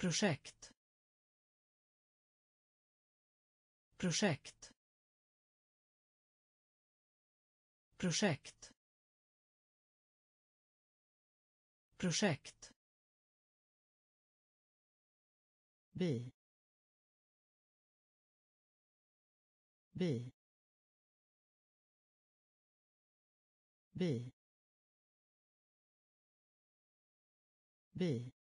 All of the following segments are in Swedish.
projekt projekt projekt projekt bi bi bi bi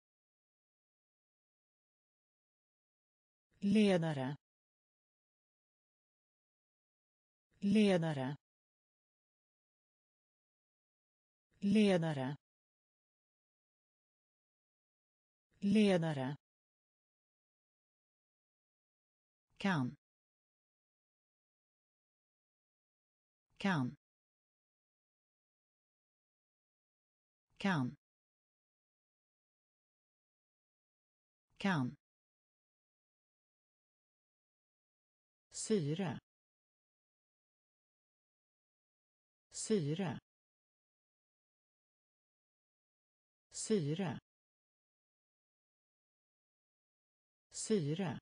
ledare ledare ledare ledare kan kan kan kan syre syre syre syre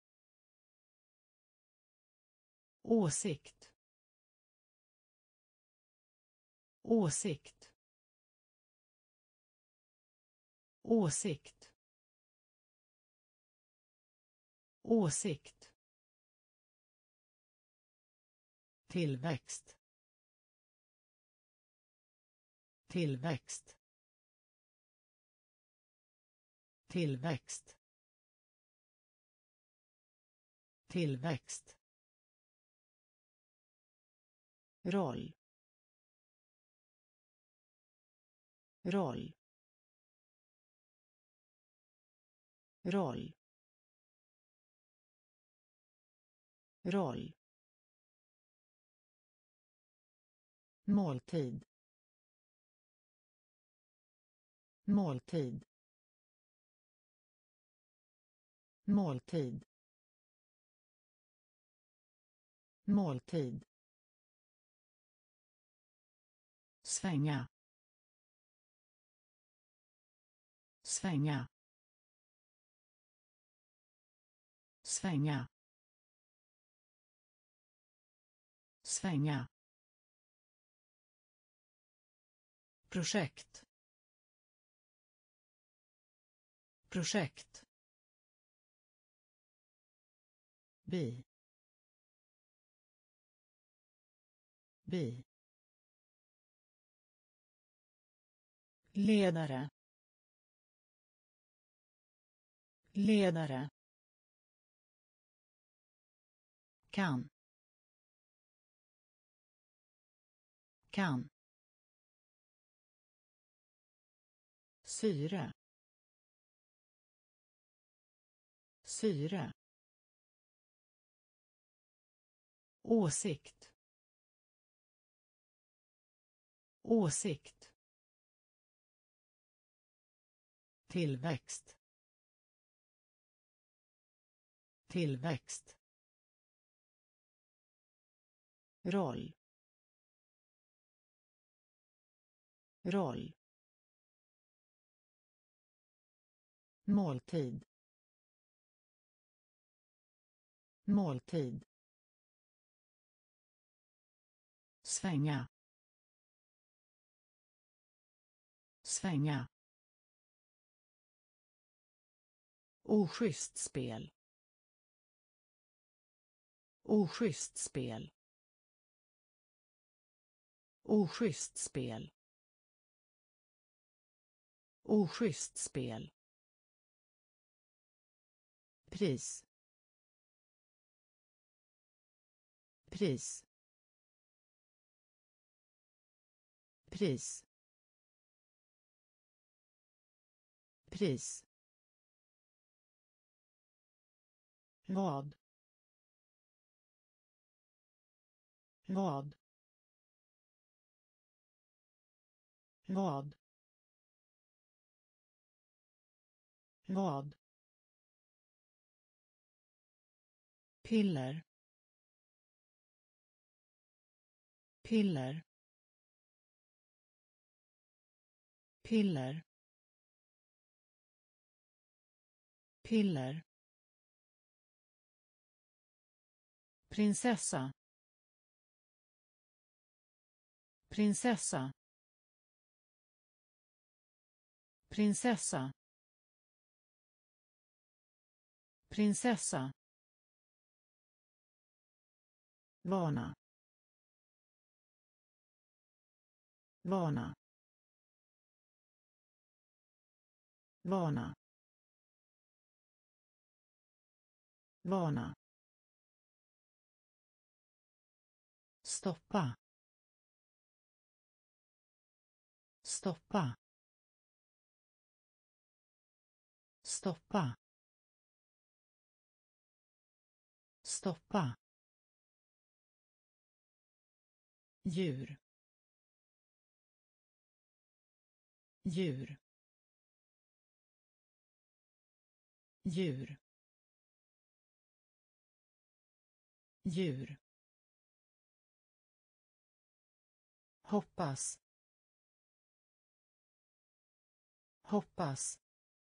åsikt åsikt åsikt åsikt tillväxt tillväxt tillväxt tillväxt roll roll roll roll måltid måltid måltid måltid svänga svänga svänga svänga projekt projekt bi bi ledare ledare kan kan syre syre åsikt åsikt tillväxt tillväxt roll roll måltid måltid svänga svänga oschysst spel oschysst spel oschysst spel oschysst spel pris pris pris pris vad vad vad vad piller piller piller piller, prinsessa, prinsessa, prinsessa, prinsessa, vana, vana, vana, vana, stoppa, stoppa, stoppa, stoppa, djur, djur, djur, djur, hoppas, hoppas,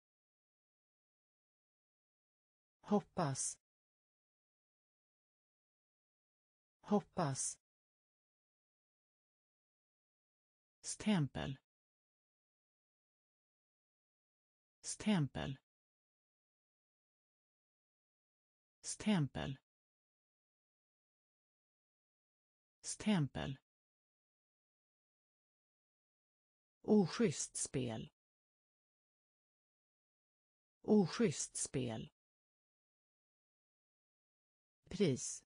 hoppas, hoppas, stämpel, stämpel, stämpel, stämpel, oschysst spel, oschysst spel, pris,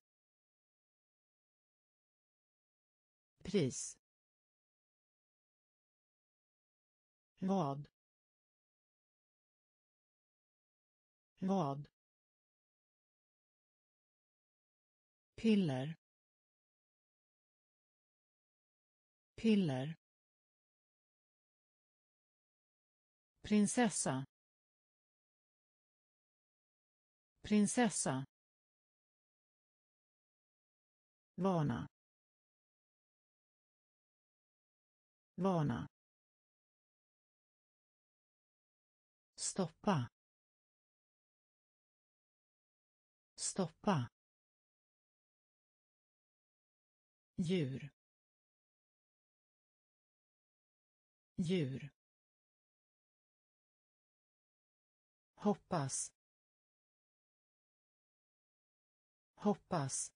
pris, vad, vad, piller, piller, prinsessa, prinsessa, vana, vana, stoppa, stoppa, djur, djur, hoppas, hoppas,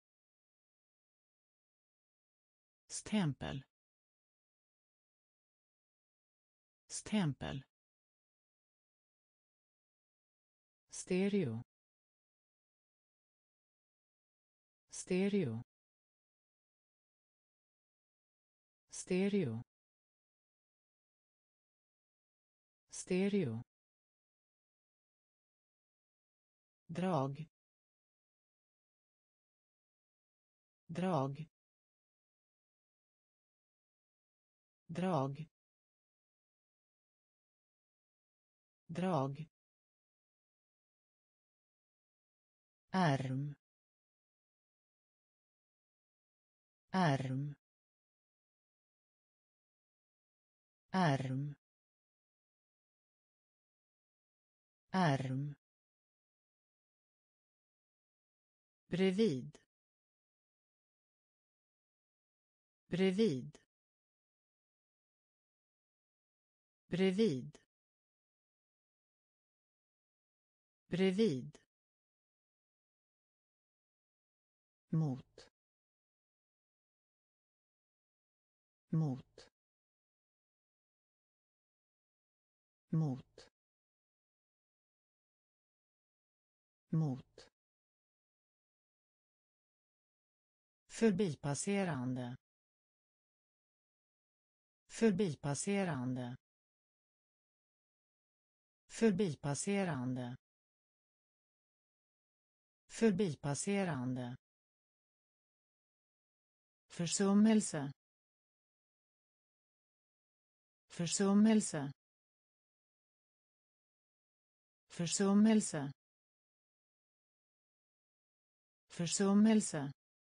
stämpel, stämpel, stereo, stereo, stereo, stereo, drag, drag, drag, drag, arm, arm, arm, arm, bredvid, bredvid, bredvid, bredvid, mot, mot, mot, mot, förbipasserande, förbipasserande, förbipasserande, förbipasserande, försummelse, försummelse, försummelse, försummelse,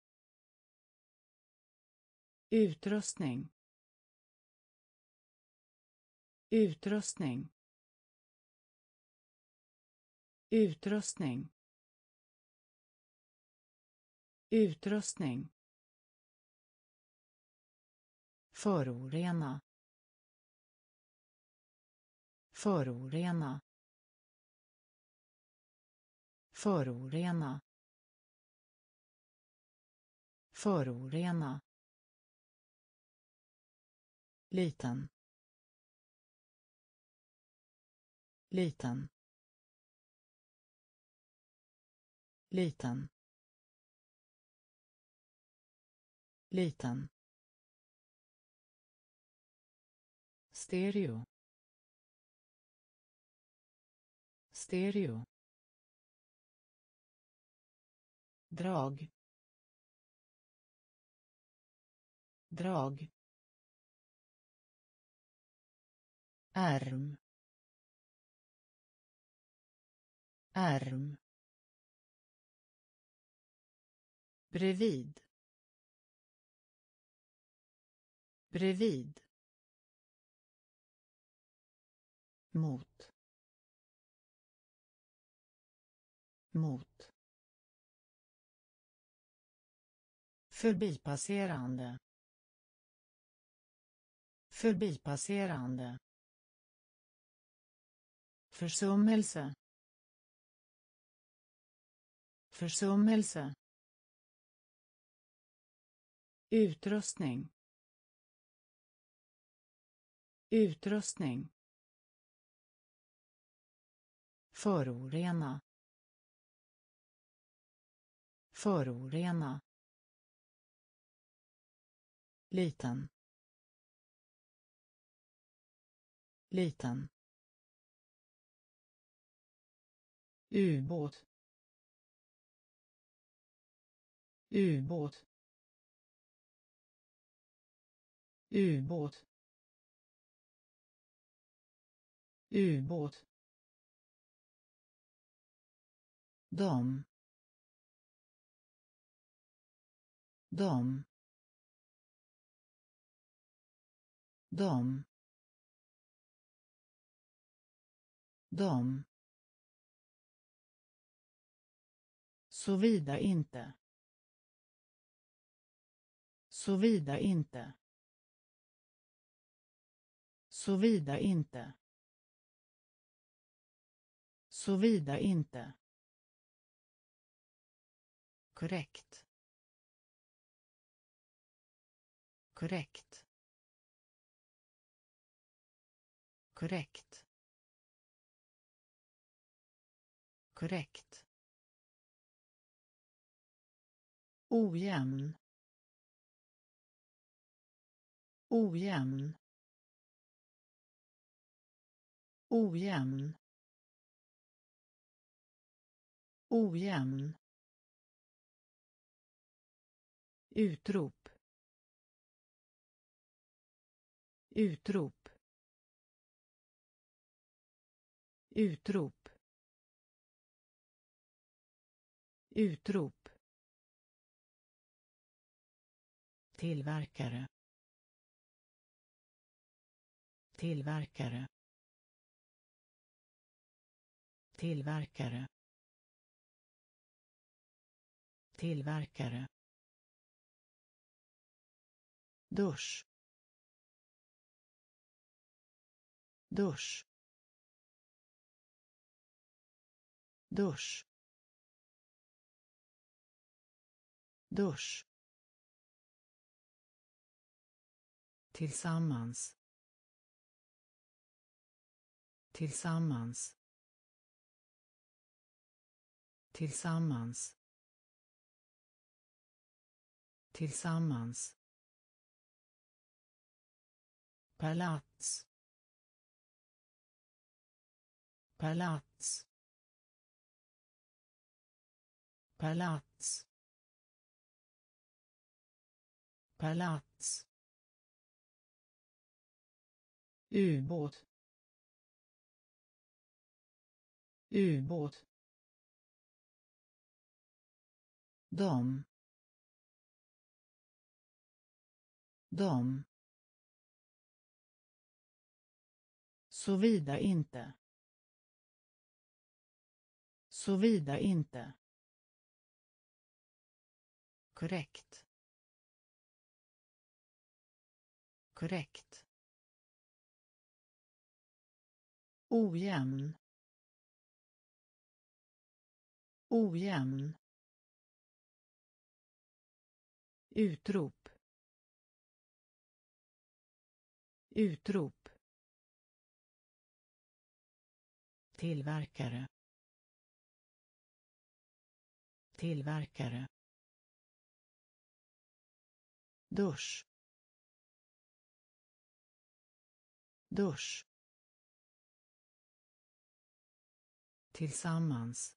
utrustning, utrustning, utrustning, utrustning, förorena, förorena, förorena, förorena, liten, liten, liten, liten, stereo, stereo, drag, drag, ärm, ärm, bredvid, bredvid, mot, mot, förbipasserande, förbipasserande, försummelse, försummelse, utrustning, utrustning, förorena, förorena, liten, liten, ubåt, ubåt, ubåt, ubåt, dom, dom, dom, dom, såvida inte, såvida inte, såvida inte, såvida inte, korrekt, korrekt, korrekt, korrekt, ojämn, ojämn, ojämn, ojämn, utrop, utrop, utrop, utrop, tillverkare, tillverkare, tillverkare, tillverkare, dusch, dusch, dusch, dusch, tillsammans, tillsammans, tillsammans, tillsammans, palats, palats, palats, palats, ubåt, ubåt, dom, dom, såvida inte, Såvida inte. Korrekt. Korrekt. Ojämn. Ojämn. Utrop. Utrop. Tillverkare. Tillverkare. Dusch. Dusch. Tillsammans.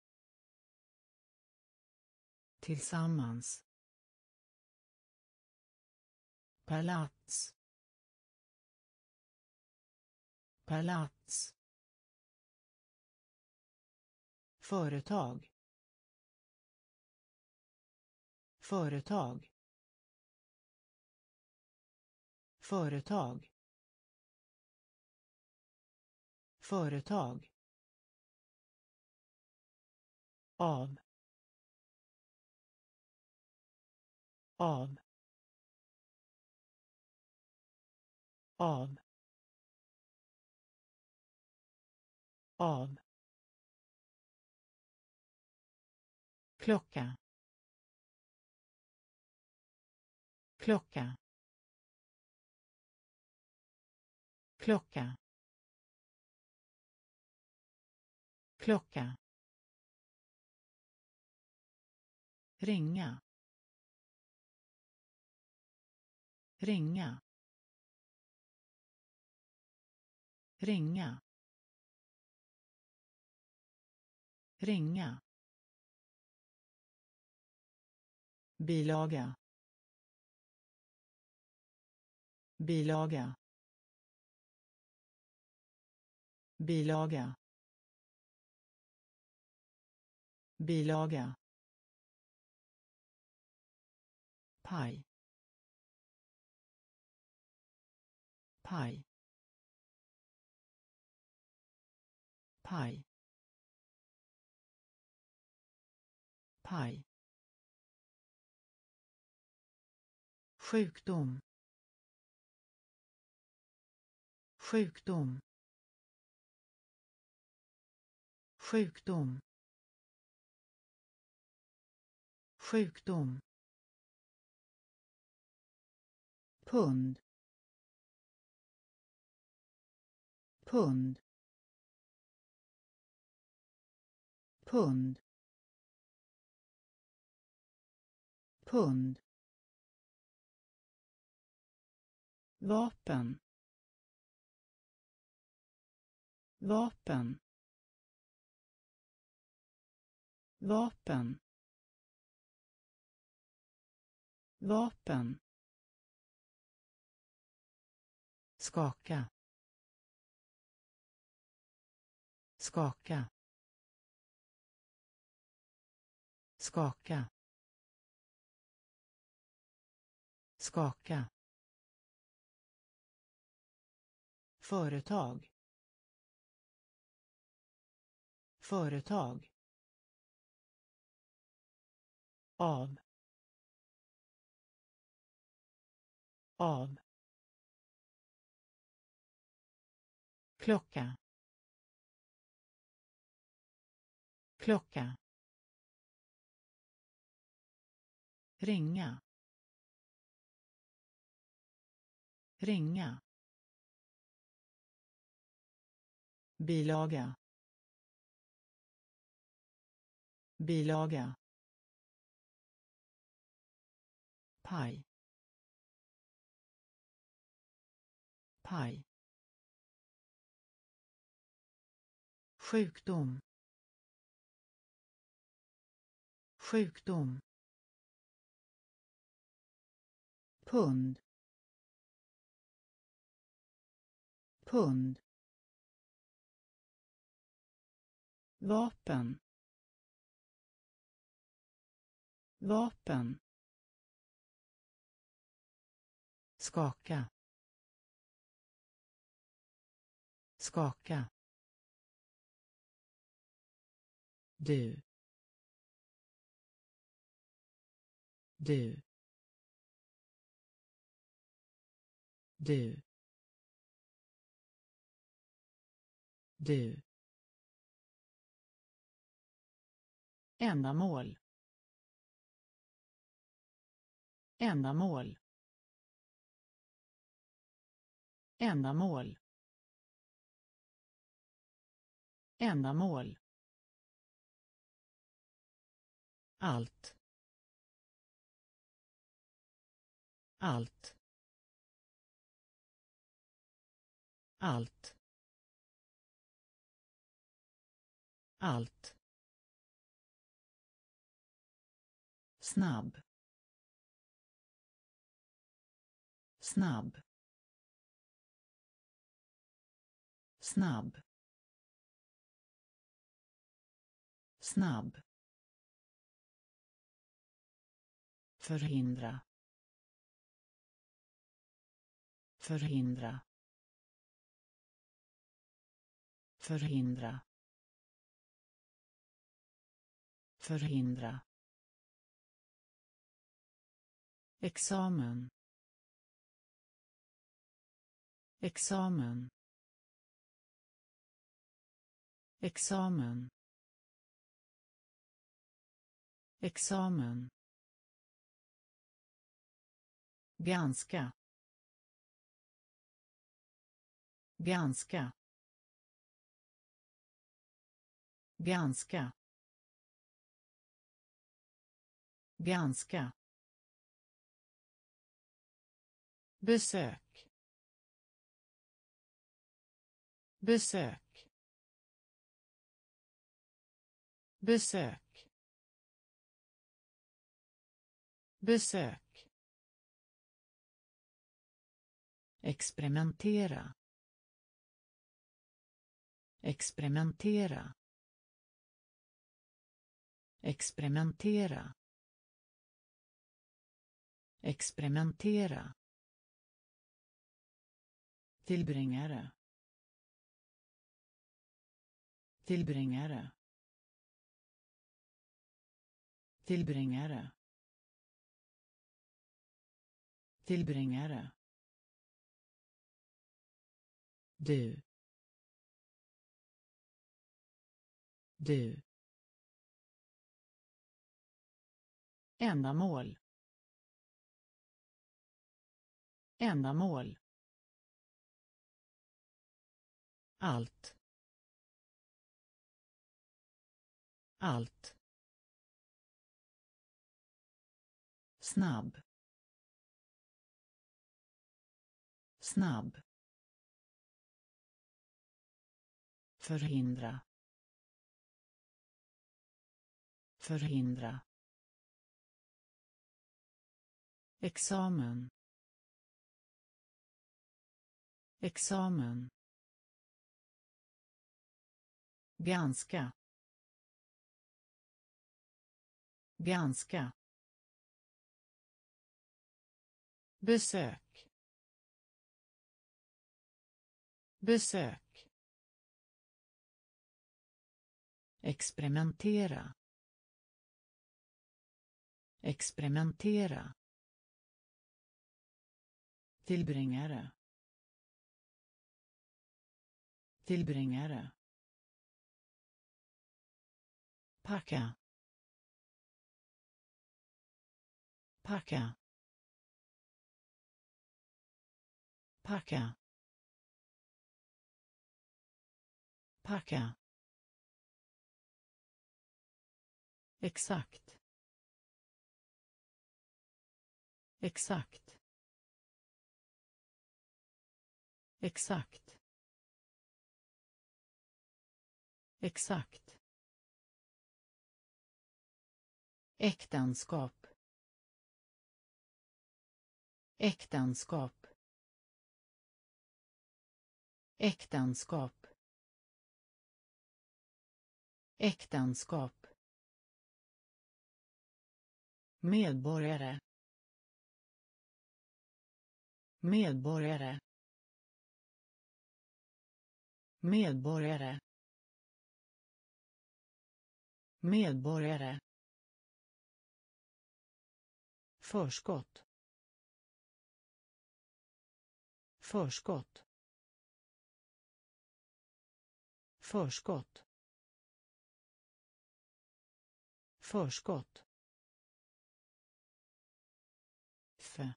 Tillsammans. Palats. Palats. Företag. Företag. Företag. Företag. Av. Av. Av. Av. Klocka. Klocka. Klocka. Klocka. Ringa. Ringa. Ringa. Ringa. Bilaga. Bilaga. Bilaga. Bilaga. Paj. Paj. Paj. Paj. Sjukdom. Sjukdom. Sjukdom. Sjukdom. Pund. Pund. Pund. Pund. Vapen. Vapen. Vapen. Vapen. Skaka. Skaka. Skaka. Skaka. Företag. Företag. Av. Av. Klocka. Klocka. Ringa. Ringa. Bilaga. Bilaga. Paj. Paj. Sjukdom. Sjukdom. Pund. Pund. Vapen. Vapen. Skaka. Skaka. du, du, du, du, ändamål, ändamål, ändamål, ändamål, allt, allt, allt, allt, snabb, snabb, snabb, snabb, förhindra, förhindra, förhindra, förhindra, examen, examen, examen, examen, ganska, ganska, ganska, ganska, besök, besök, besök, besök, experimentera, experimentera, experimentera, experimentera, tillbringare, tillbringare, tillbringare, tillbringare, du, du, ändamål, ändamål, allt, allt, snabb, snabb, förhindra, förhindra, examen, examen, ganska, ganska, besök, besök, experimentera, experimentera, tillbringare, tillbringare, packa, packa, packa, packa, exakt, exakt, exakt, exakt, äktenskap, äktenskap, äktenskap, äktenskap, medborgare, medborgare, medborgare, medborgare, förskott, förskott, förskott, förskott, för,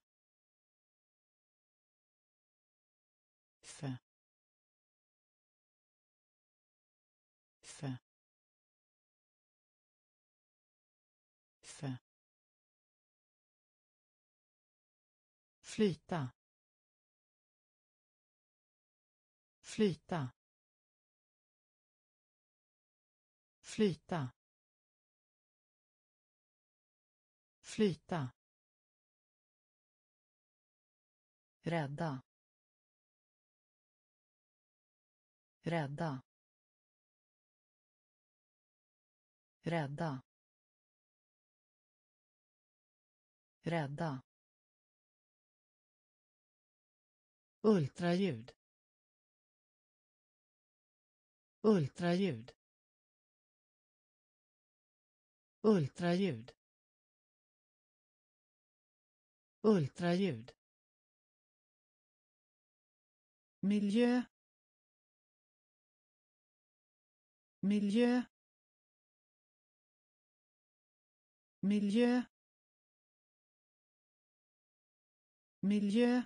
för, för, för, flyta, flyta, flyta, flyta, rädda, rädda, rädda, rädda, ultraljud, ultraljud, ultraljud, ultraljud, miljö, miljö, miljö, miljö,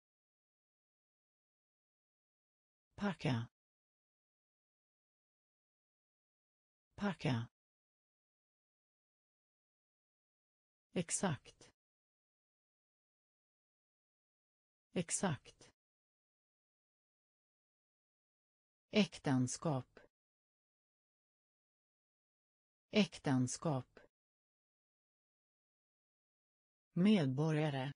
packa, packa, exakt, exakt, äktenskap, äktenskap, medborgare,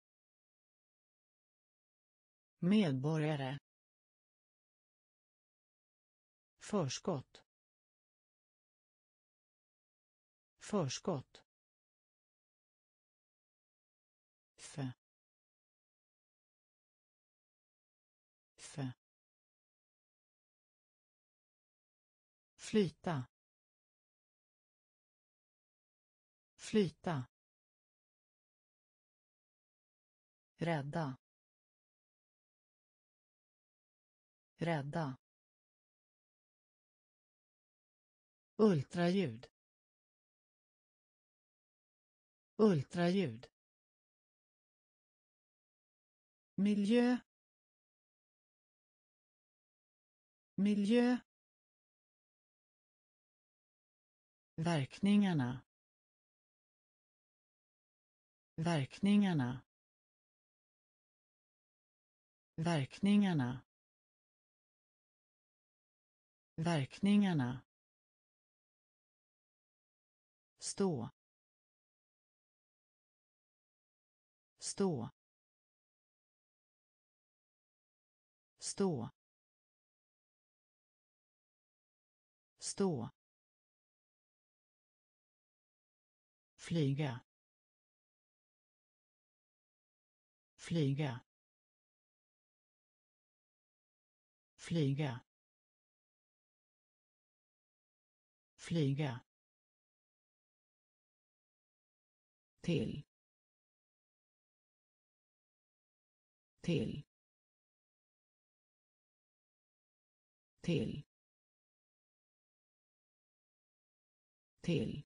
medborgare, förskott, förskott, för, för, flyta, flyta, rädda, rädda, ultraljud, ultraljud, miljö, miljö, verkningarna, verkningarna, verkningarna, verkningarna, stå, stå, stå, stå, flyga, flyga, flyga, flyga, till, till, till, till,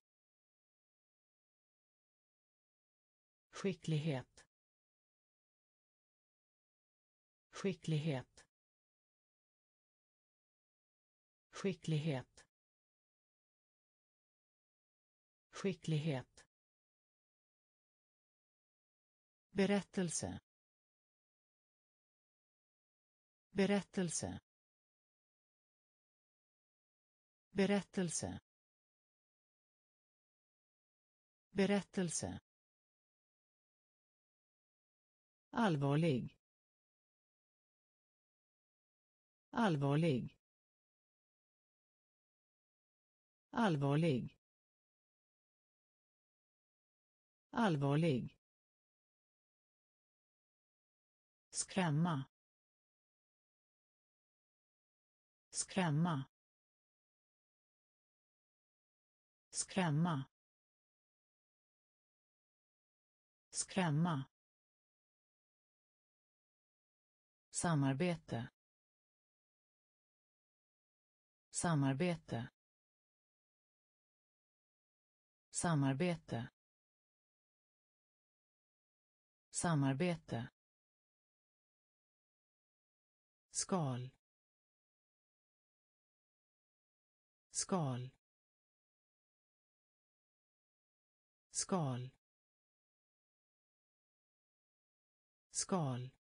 skicklighet, skicklighet, skicklighet, skicklighet, berättelse, berättelse, berättelse, berättelse, allvarlig, allvarlig, allvarlig, allvarlig, skrämma, skrämma, skrämma, skrämma, samarbete, samarbete, samarbete, samarbete, skal, skal, skal, skal,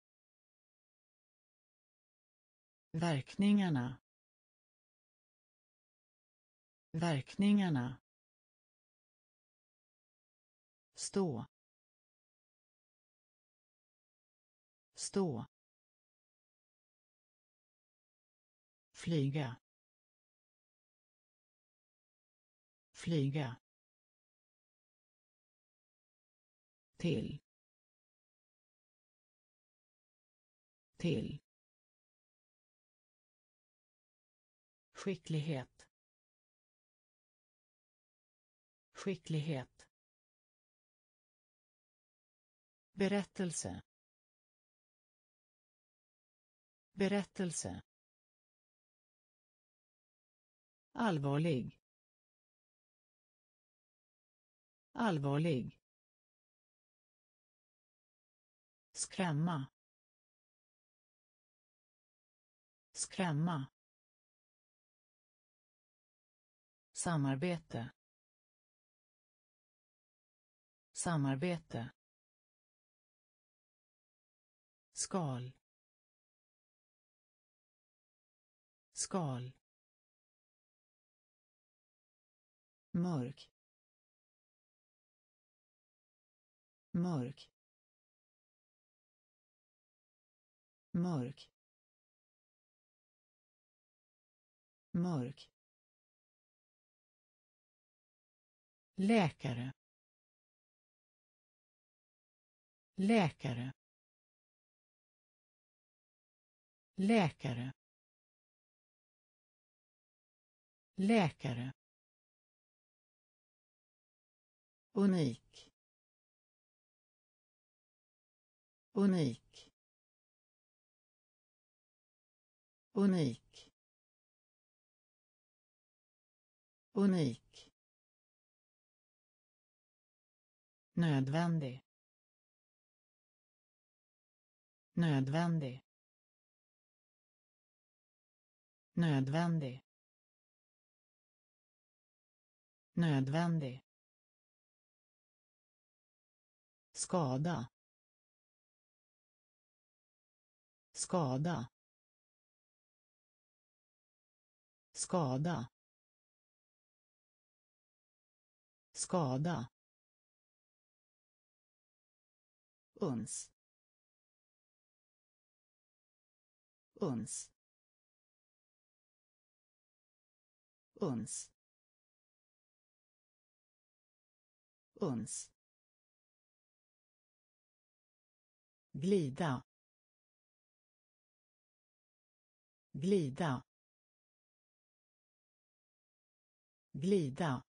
verkningarna, verkningarna, stå, stå, flyga, flyga, till, till, skicklighet, skicklighet, berättelse, berättelse, allvarlig, allvarlig, skrämma, skrämma, samarbete, samarbete, skal, skal, mörk, mörk, mörk, mörk, läkare, läkare, läkare, läkare, unik, unik, unik, unik, nödvändig, nödvändig, nödvändig, nödvändig, skada, skada, skada, skada, uns, uns, uns, uns, glida, glida, glida,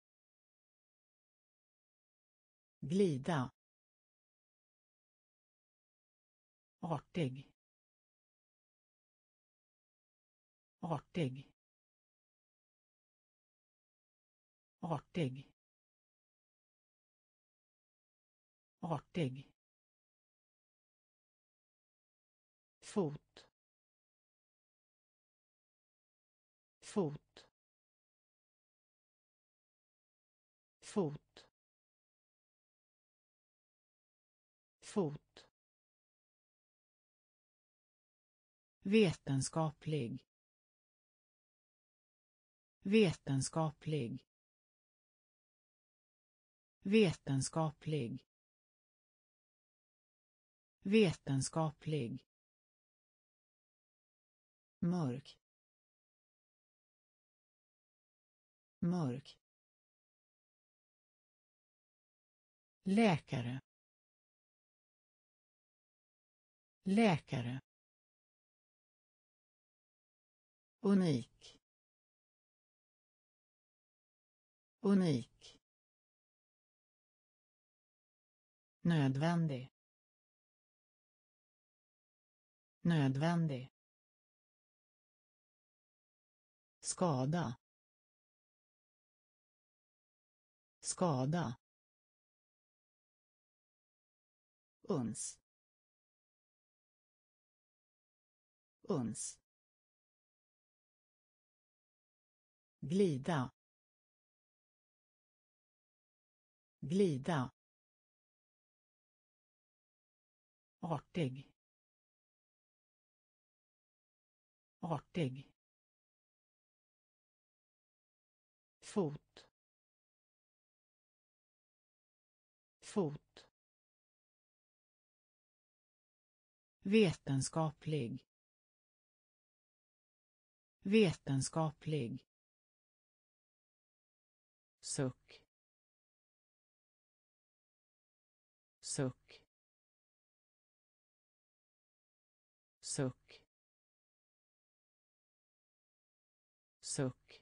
glida, artig, artig, artig, artig, fot, fot, fot, fot, vetenskaplig, vetenskaplig, vetenskaplig, vetenskaplig, mörk, mörk, läkare, läkare, unik, unik, nödvändig, nödvändig, skada, skada, uns, uns, glida, glida, artig, artig, fot, fot, vetenskaplig, vetenskaplig, suck, suck, suck, suck,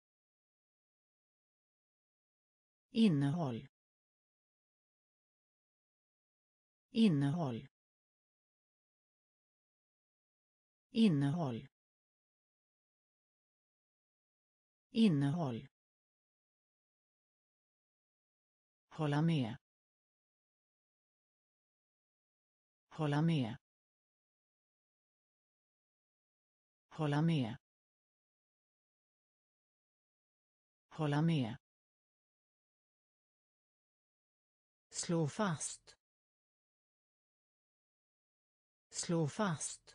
innehåll, innehåll, innehåll, innehåll, hålla med, hålla med, hålla med, hålla med, slå fast, slå fast,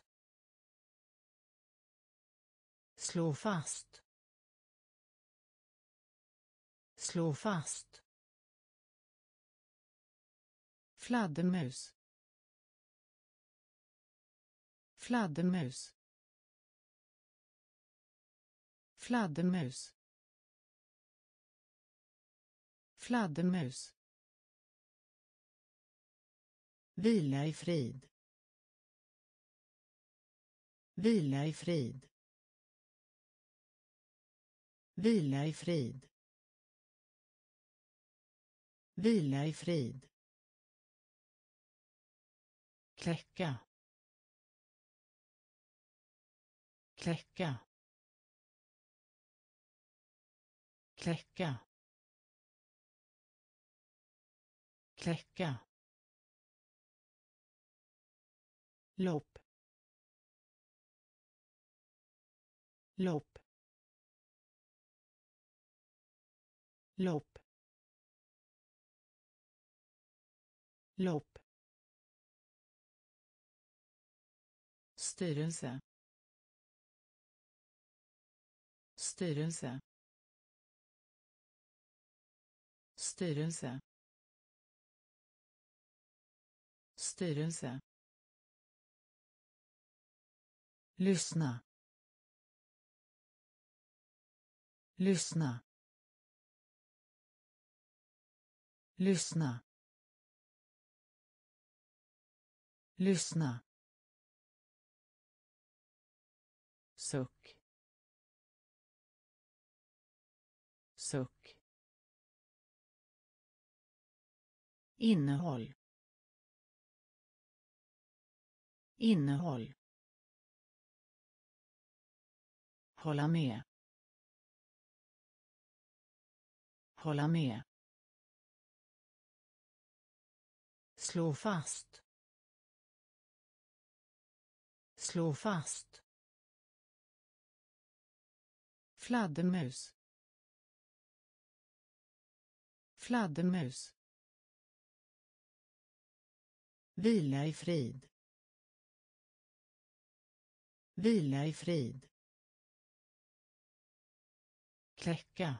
slå fast, slå fast, fladdermus, fladdermus, fladdermus, fladdermus, vila i frid, vila i frid, vila i frid, vila i frid, kläcka, kläcka, kläcka, kläcka, lopp, lopp, lopp, lopp, styrelse, styrelse, styrelse, styrelse, lyssna, lyssna, lyssna, lyssna, suck, suck, innehåll, innehåll, hålla med, hålla med, slå fast, slå fast, fladdermus, fladdermus, vila i frid, vila i frid, kläcka,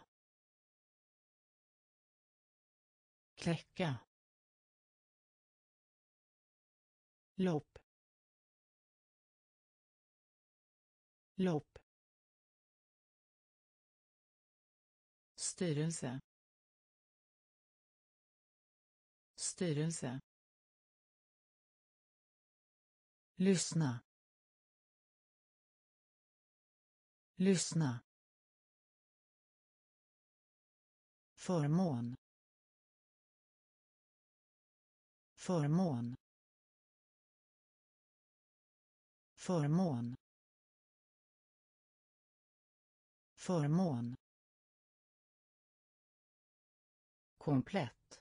kläcka, lopp, lopp, styrelse, styrelse, lyssna, lyssna, förmån, förmån, förmån, förmån, komplett,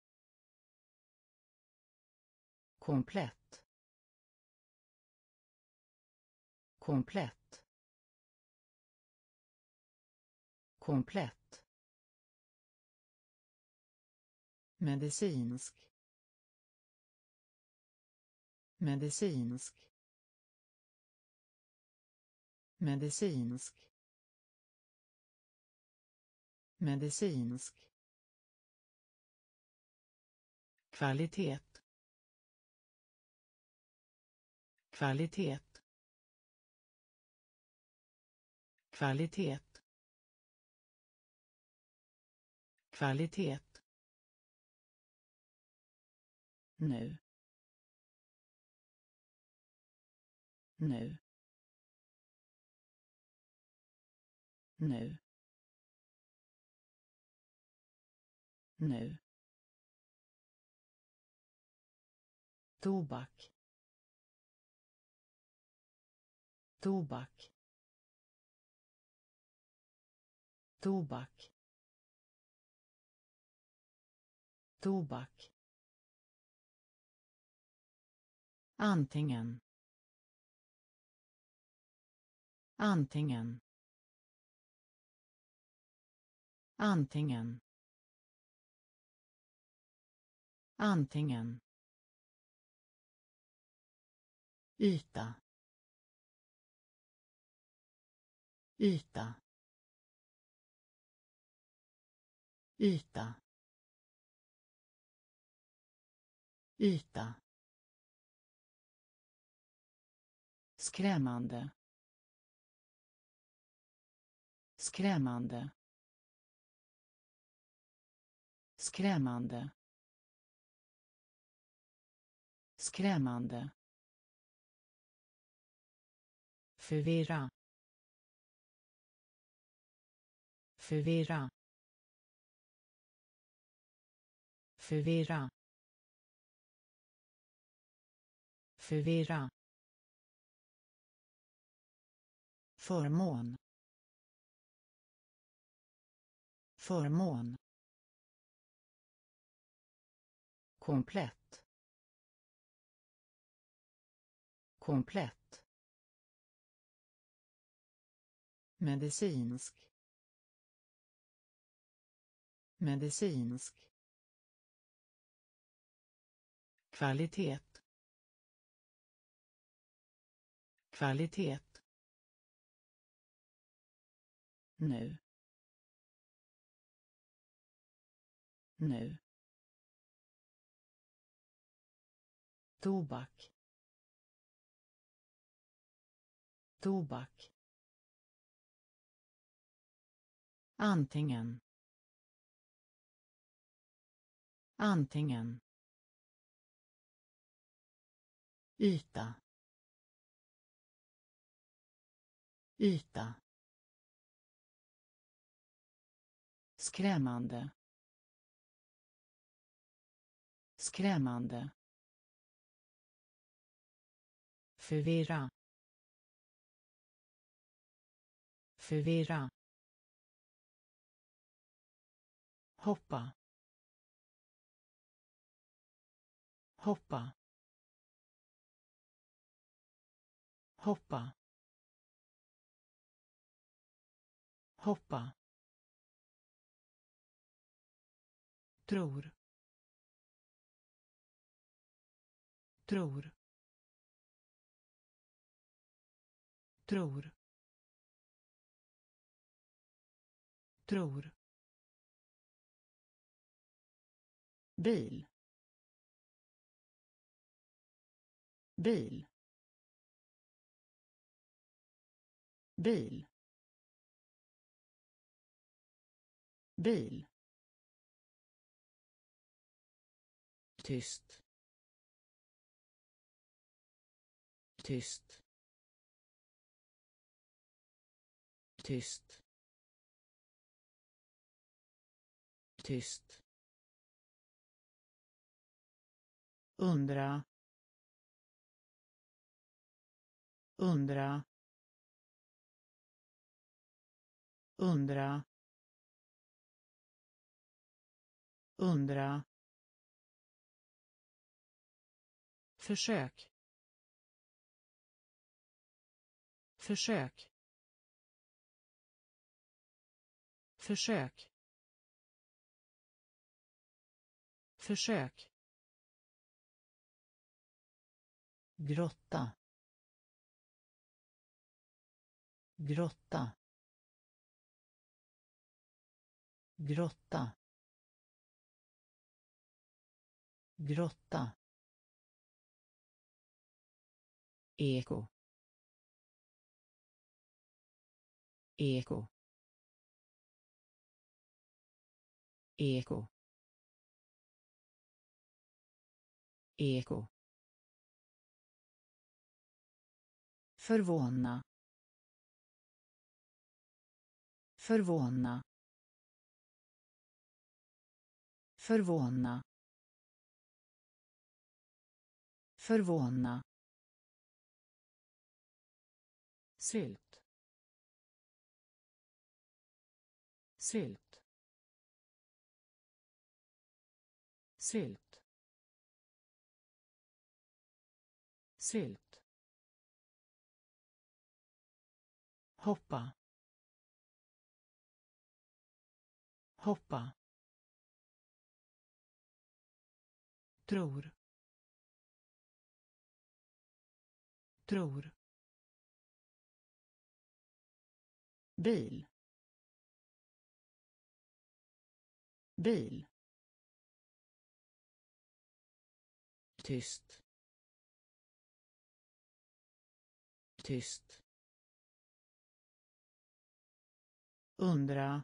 komplett, komplett, komplett, medicinsk, medicinsk, medicinsk, medicinsk, kvalitet, kvalitet, kvalitet, kvalitet, nu, nu, nu, nu, tobak, tobak, tobak, tobak, antingen, antingen, antingen, antingen, yta, yta, yta, yta, skrämmande, skrämmande, skrämmande, skrämmande, förvirra, förvirra, förvirra, förvirra, förmån, förmån, komplett, komplett, medicinsk, medicinsk, kvalitet, kvalitet, nu, nu, tobak, tobak, antingen, antingen, yta, yta, skrämmande, skrämmande, förvirra, förvirra, hoppa, hoppa, hoppa, hoppa, tror, tror, tror, tror, bil, bil, bil, bil, tyst, tyst, tyst, tyst, undra, undra, undra, undra, försök, försök, försök, försök, grotta, grotta, grotta, grotta, eko, eko, eko, eko, förvåna, förvåna, förvåna, förvåna, sylt, sylt, sylt, sylt, hoppa, hoppa, tror, tror, bil, bil, tyst, tyst, undra,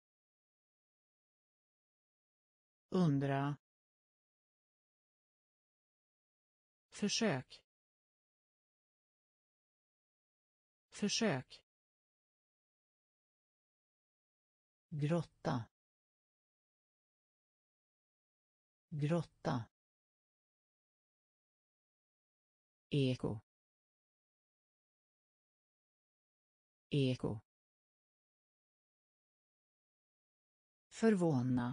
undra, försök, försök, grotta, grotta, eko, eko, förvåna,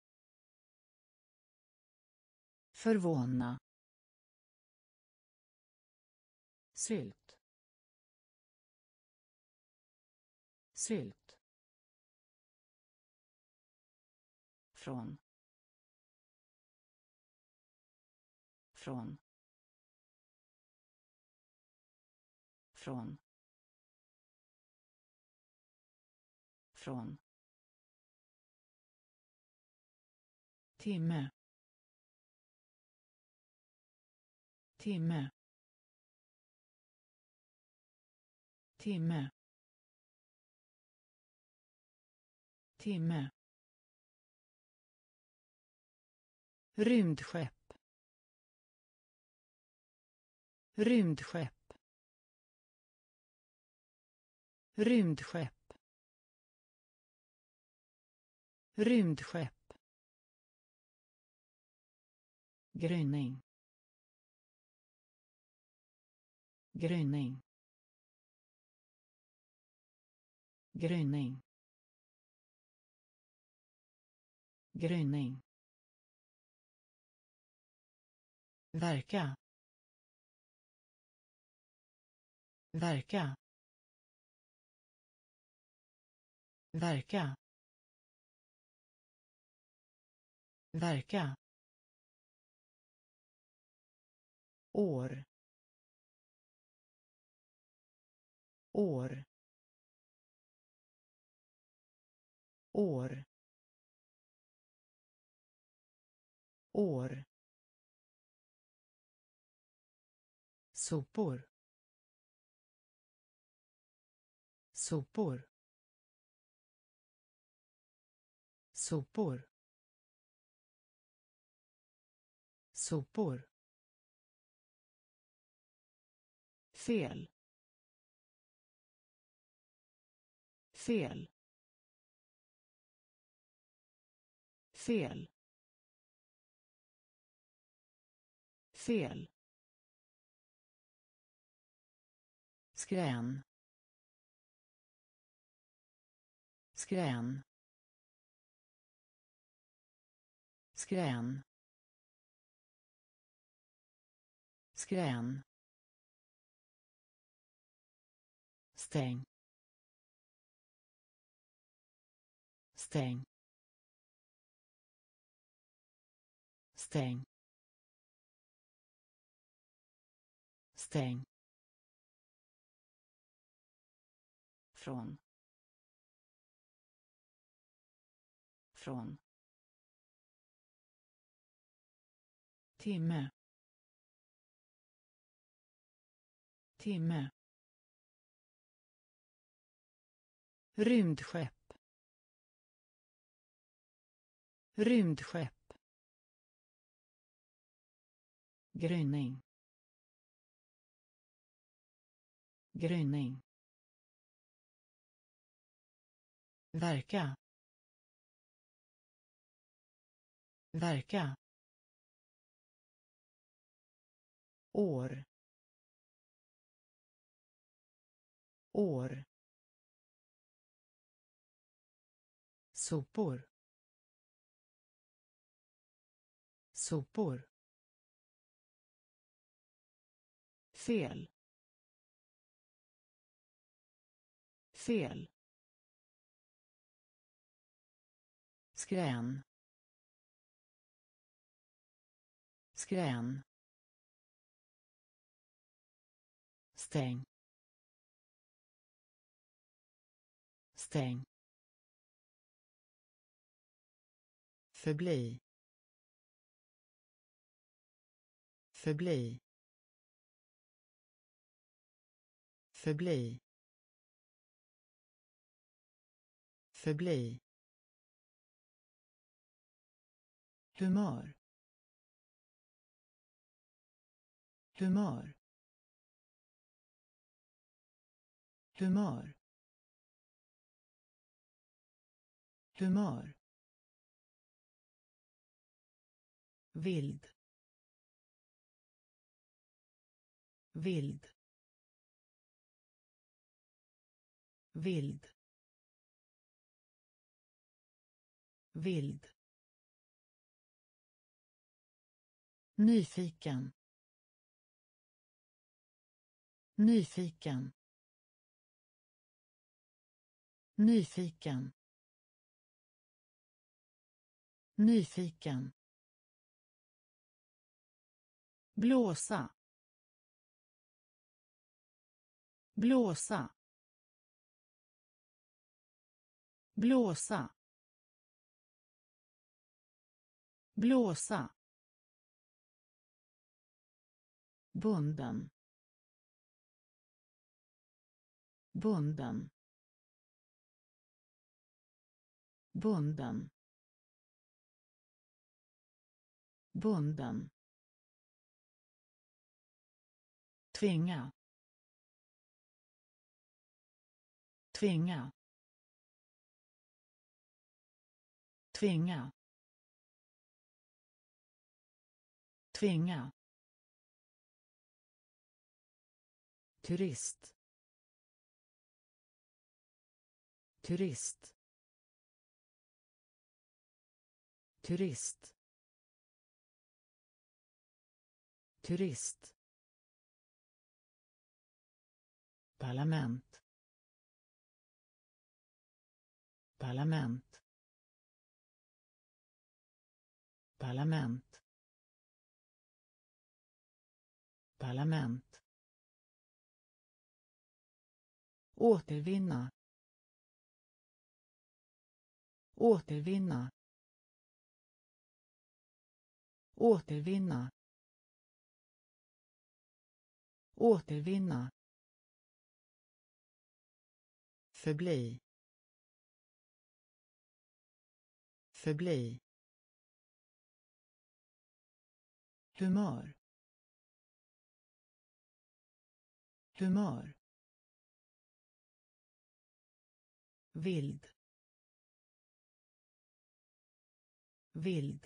förvåna, sylt, sylt, från, från, från, från, timme, timme, timme, timme, rymdskepp, rymdskepp, rymdskepp, rymdskepp, gryning, gryning, gryning, gryning, verka, verka, verka, verka, år, år, år, år, sopor, sopor, sopor, sopor, fel, fel, fel, fel, skrän, skrän, skrän, skrän, stäng, stäng, stäng, stäng, från, från, timme, timme, rymdskepp, rymdskepp, gryning, gryning, verka, verka, år, år, sopor, sopor, fel, fel, skrän, skrän, stäng, stäng, förbli, förbli, förbli, förbli, humör, humör, humör, humör, vild, vild, vild, vild, nyfiken, nyfiken, nyfiken, nyfiken, blåsa, blåsa, blåsa, blåsa, bunden, bunden, bunden, bunden, tvinga, tvinga, tvinga, tvinga, turist, turist, turist, turist, parlament, parlament, parlament, parlament, återvinna, återvinna, återvinna, återvinna, förbli, förbli, humör, humör, vild, vild,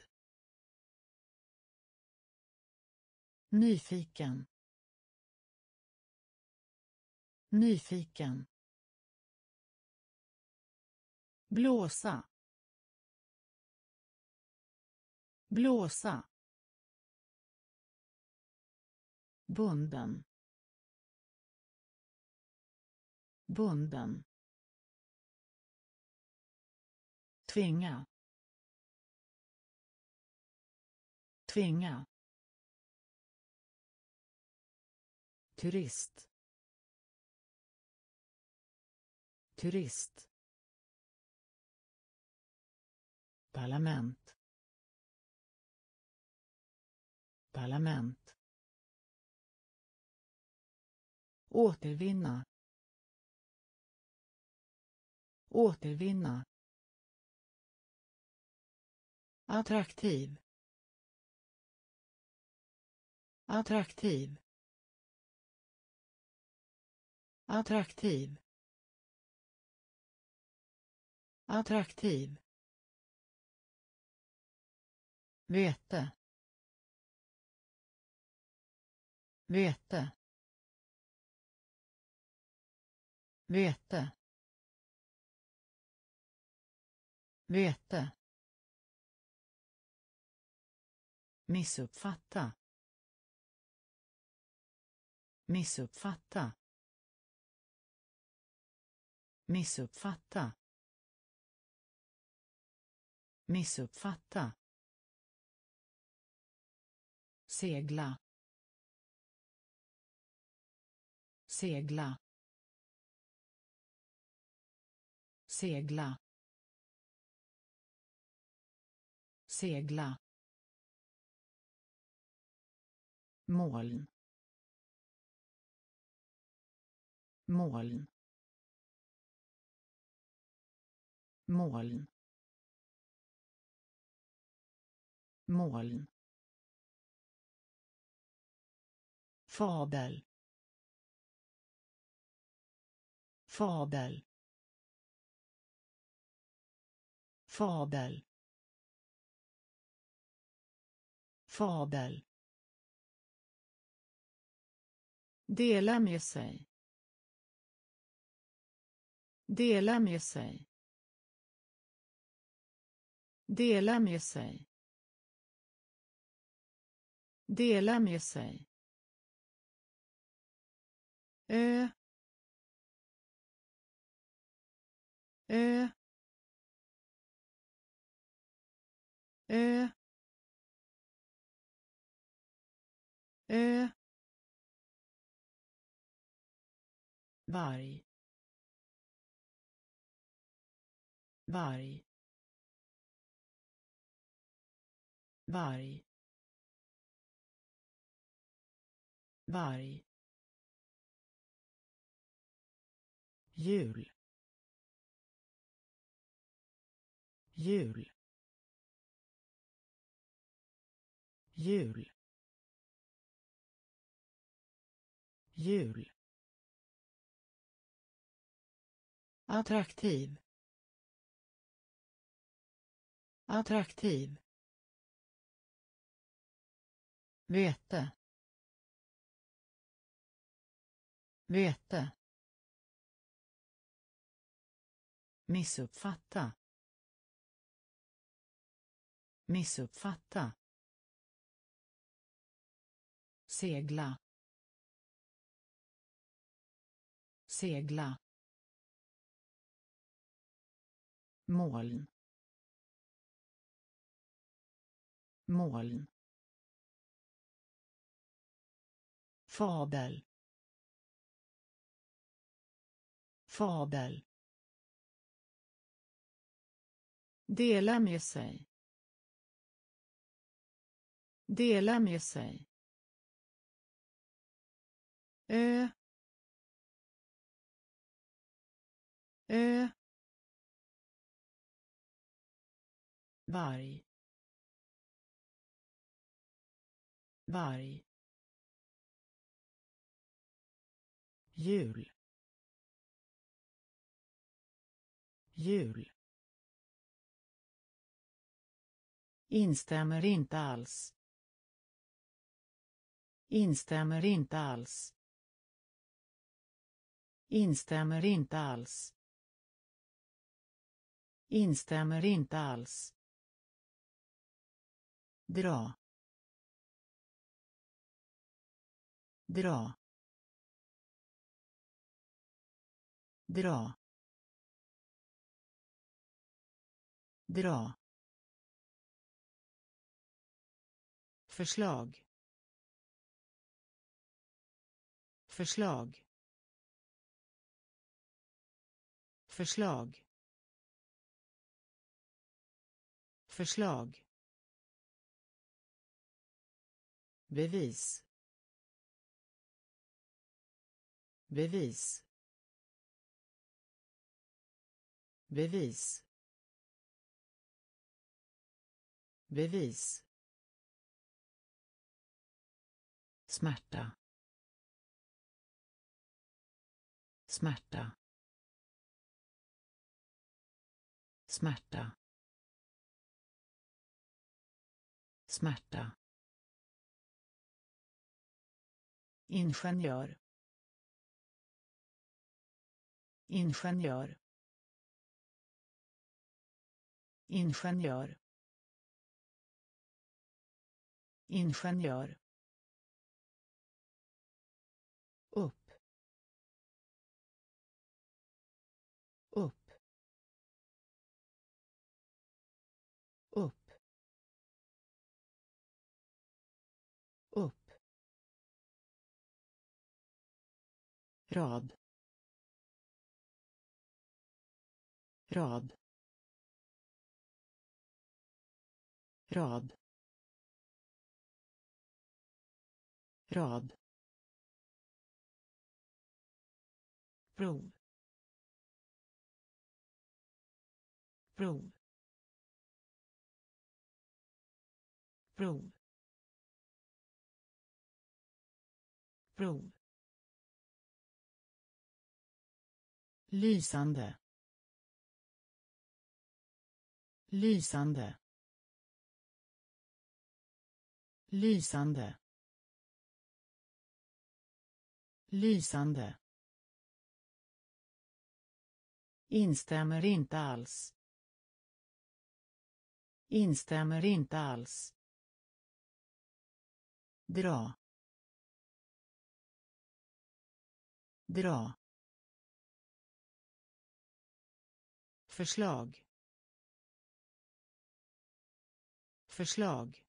nyfiken, nyfiken, blåsa, blåsa, bunden, bunden, tvinga, tvinga, turist, turist, parlament, parlament, återvinna, återvinna, attraktiv, attraktiv, attraktiv, attraktiv, vete, vete, vete, vete, missuppfatta, missuppfatta, missuppfatta, missuppfatta, segla, segla, segla, segla, moln, moln, moln, moln, fabel, fabel, fabel, fabel, dela med sig, dela med sig, dela med sig, dela med sig, ö, ö, ö, ö, varg, varg, varg, varg, jul, jul, jul, jul, attraktiv, attraktiv, vete, vete, missuppfatta, missuppfatta, segla, segla, moln, moln, fabel, fabel, dela med sig, dela med sig, ö, ö, varg, varg, jul, jul, Instämmer inte alls. Instämmer inte alls. Instämmer inte alls. Instämmer inte alls. Dra. Dra. Dra. Dra. Förslag. Förslag. Förslag. Förslag. Bevis. Bevis. Bevis. Bevis. Smärta. Smärta. Smärta. Smärta. Ingenjör. Ingenjör. Ingenjör. Ingenjör. Upp. Upp. Upp. Upp. Rad. Rad. Rad. Rad. Prov. Prov. Prov. Prov. Lysande. Lysande. Lysande. Lysande. Instämmer inte alls. Instämmer inte alls. Dra. Dra. Förslag. Förslag.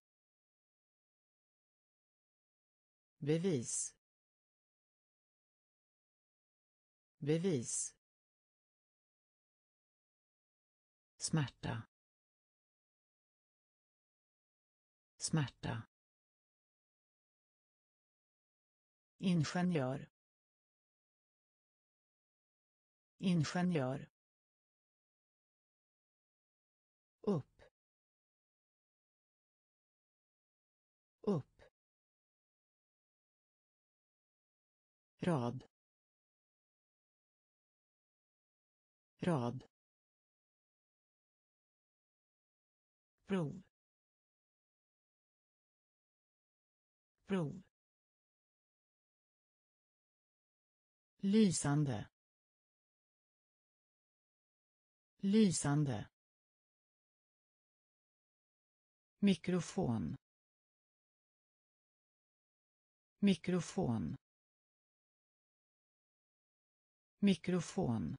Bevis. Bevis. Smärta. Smärta. Ingenjör. Ingenjör. Upp. Upp. Rad. Rad. Prov. Prov. Lysande. Lysande. Mikrofon. Mikrofon. Mikrofon.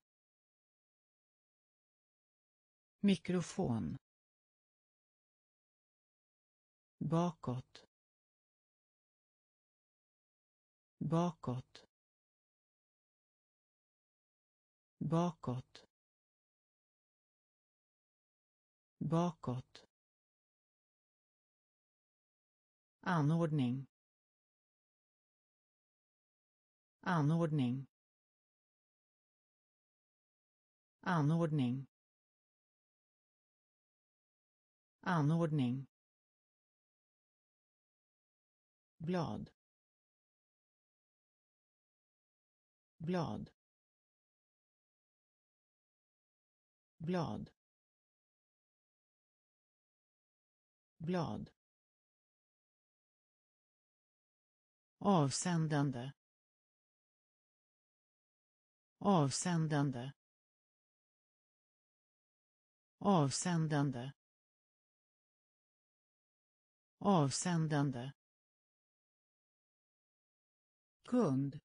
Mikrofon. Bakåt. Bakåt. Bakåt. Bakåt. Anordning. Anordning. Anordning. Anordning. Blad. Blad. Blad. blad, avsändande, avsändande, avsändande, avsändande, kund,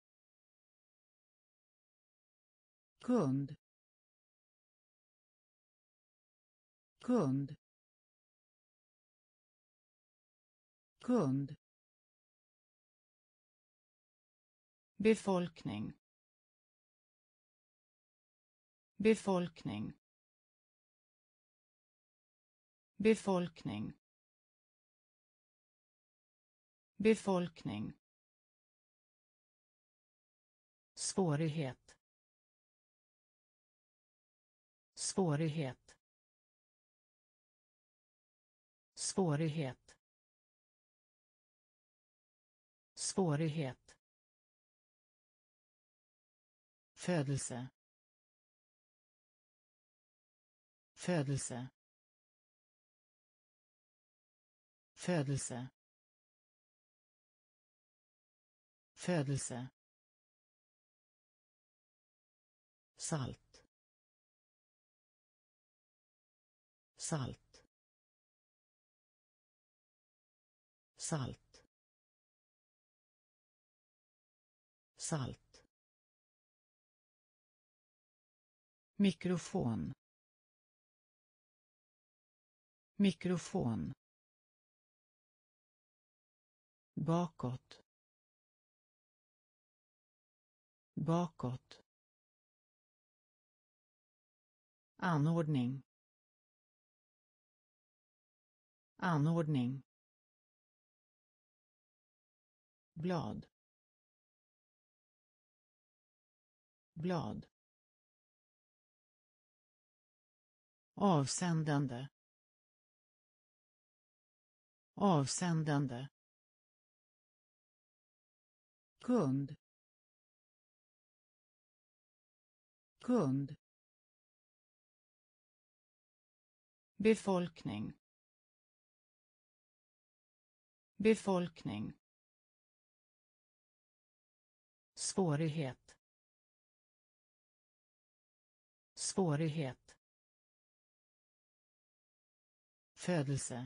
kund, kund, kund, befolkning, befolkning, befolkning, befolkning, svårighet, svårighet, svårighet, svårighet, födelse, födelse, födelse, födelse, salt, salt, salt, salt, mikrofon, mikrofon, bakåt, bakåt, anordning, anordning, blad, blad, avsändande, avsändande, kund, kund, befolkning, befolkning, svårighet, svårighet, födelse,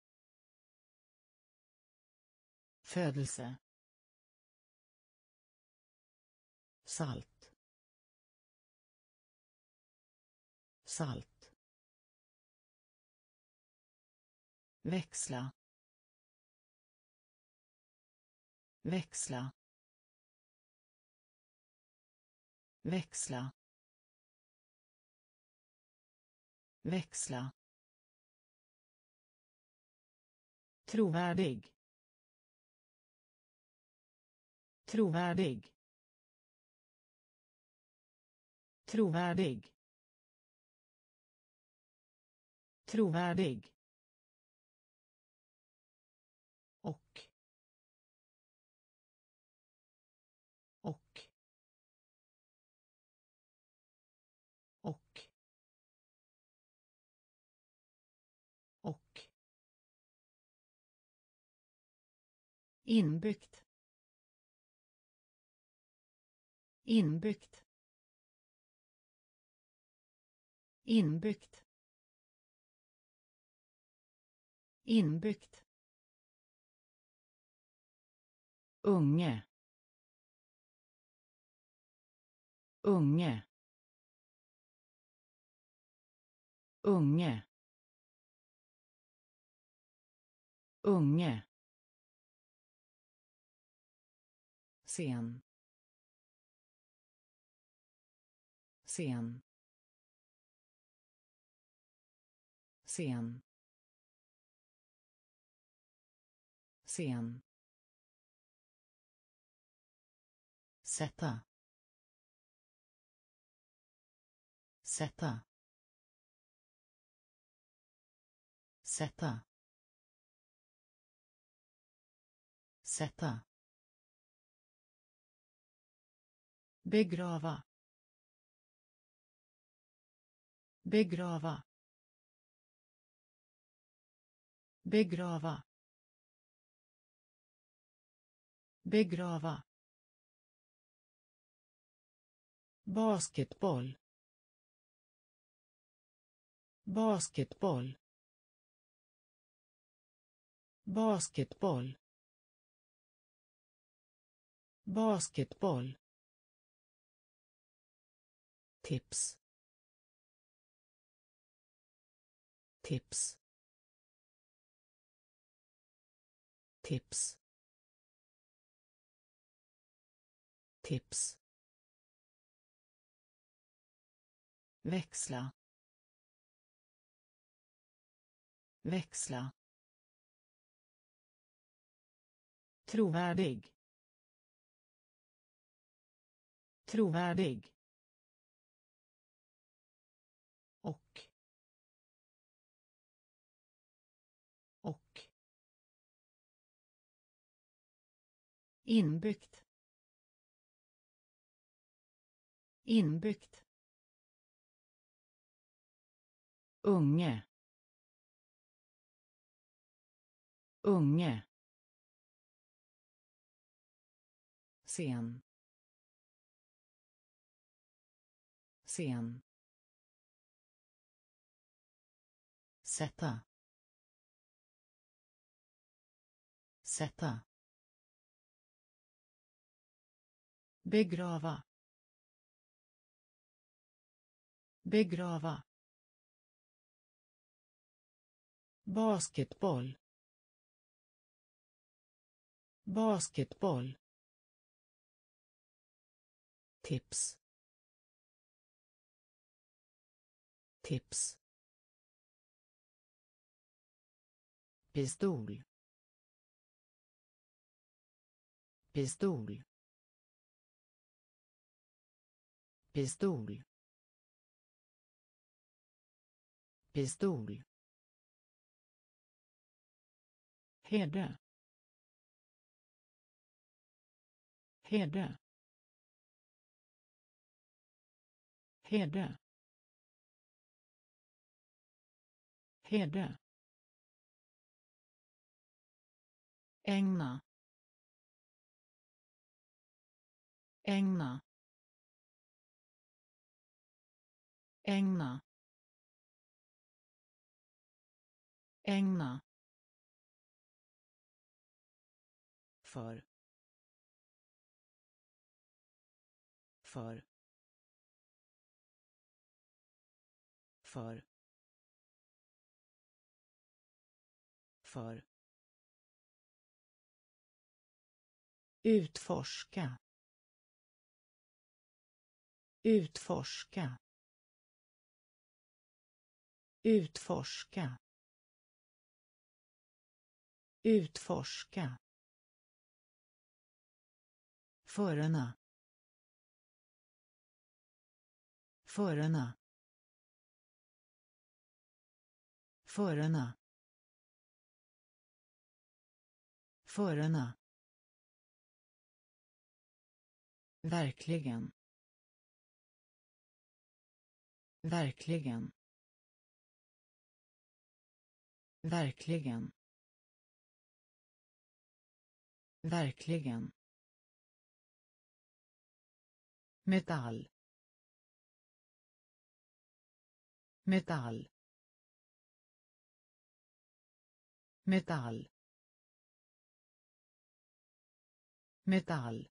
födelse, salt, salt, växla, växla, växla, växla, trovärdig, trovärdig, trovärdig, trovärdig, och, och, och, och, inbyggt, inbyggt, inbyggt, inbyggt, unge, unge, unge, unge, sen, sen, sen, sen, sätta, sätta, sätta, sätta, begrava, begrava, begrava, begrava, basketboll, basketboll, basketboll, basketboll, tips, tips, tips, tips, växla, växla, trovärdig, trovärdig, och inbyggt, inbyggt, unge, unge, sen, sen, sätta, sätta, begrava, begrava, basketboll, basketboll, tips, tips, pistol, pistol, pistol, pistol, herde, herde, herde, herde, ägna, ägna, ägna, ägna, för, för, för, för, utforska, utforska, utforska, utforska, förarna, förarna, förarna, förarna, verkligen, verkligen, verkligen, verkligen, metall, metall, metall, metall,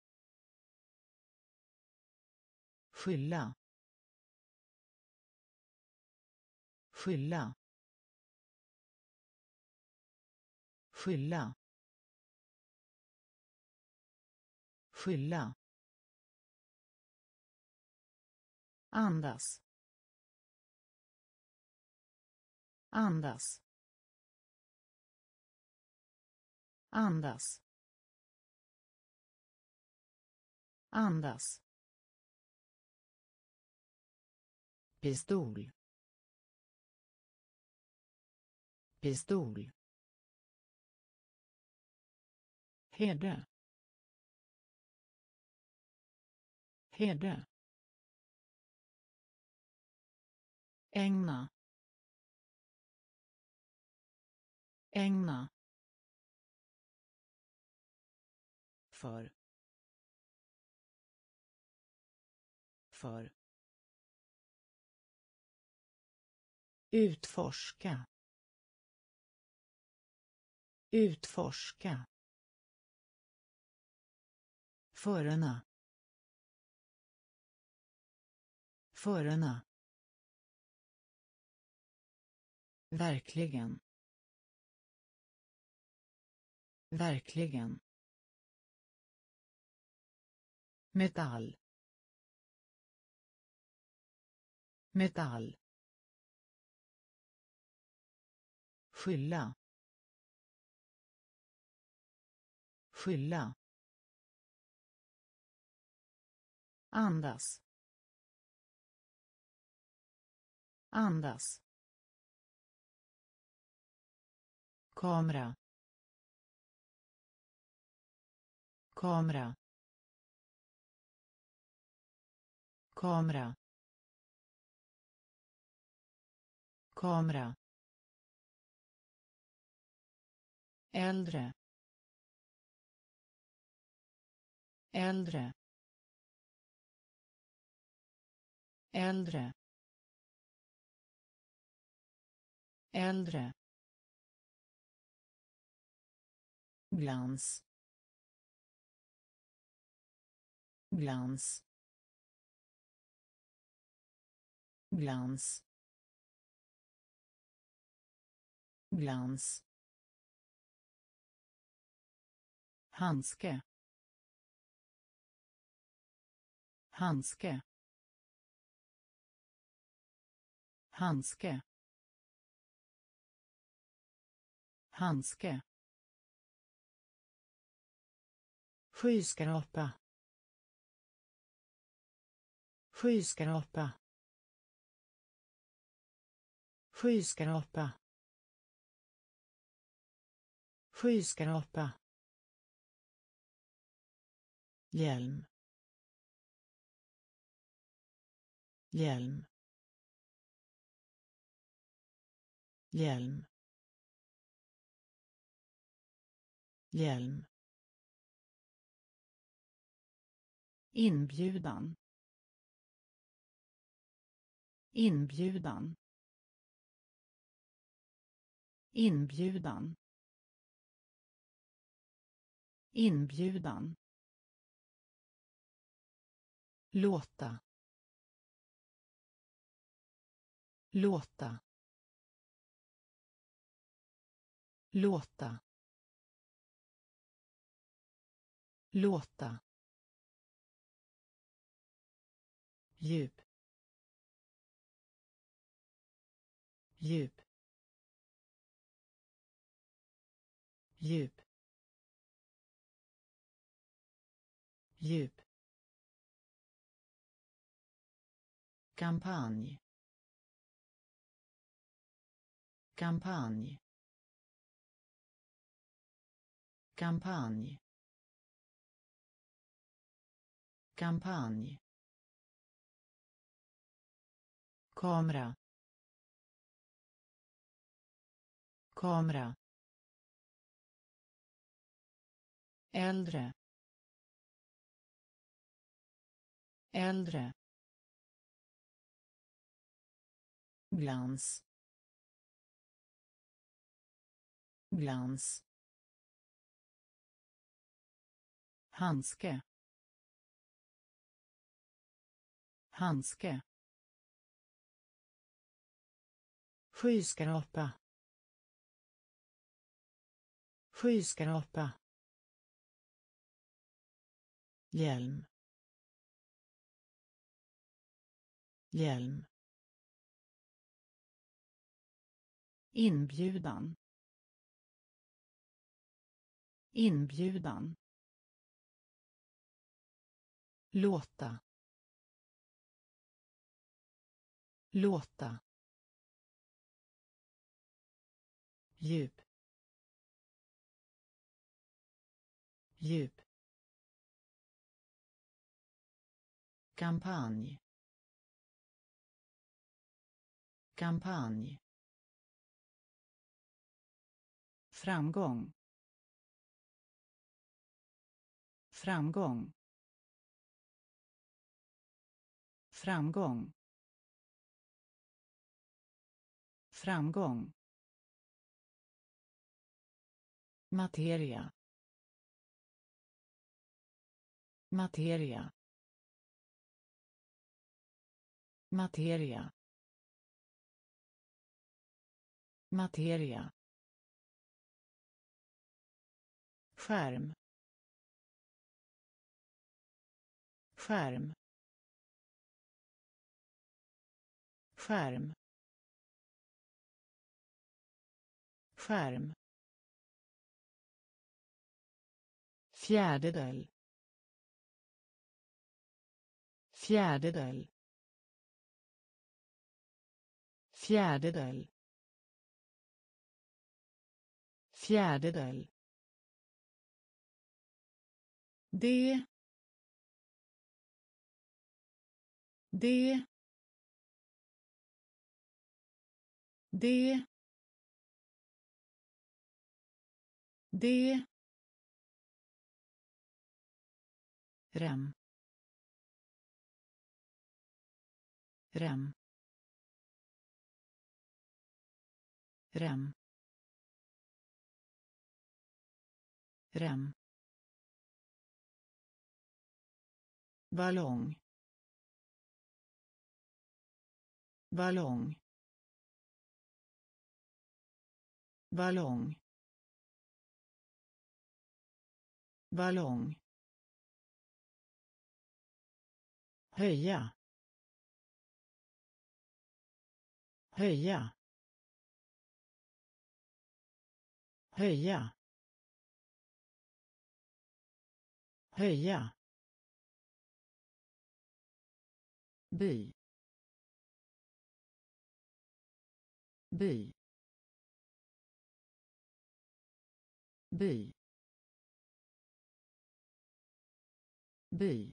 skylla, skylla, skylla, skylla, andas, andas, andas, andas, pistol, pistol, herde, herde, ägna, ägna för utforska förarna verkligen metall skylla andas kamera äldre glans handske skyskrapa hjälm inbjudan låta djup kampanj kamera äldre glans handske skyskrapa hjälm inbjudan låta djup kampanj framgång, framgång, framgång, framgång, materia, materia, materia, materia, skärm, skärm, skärm, skärm, fjärdedel, fjärdedel, fjärdedel, fjärdedel, det, det, det, det, rem, rem, rem, rem, ballong, ballong, ballong, ballong, höja, höja, höja, höja, by, by, by, by,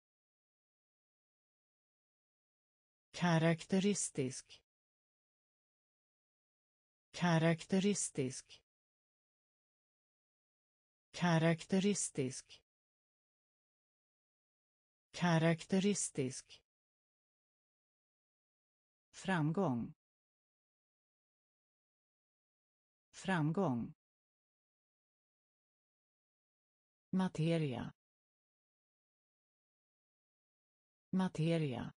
karaktäristisk, karaktäristisk, karaktäristisk, karaktäristisk, framgång, framgång, materia, materia,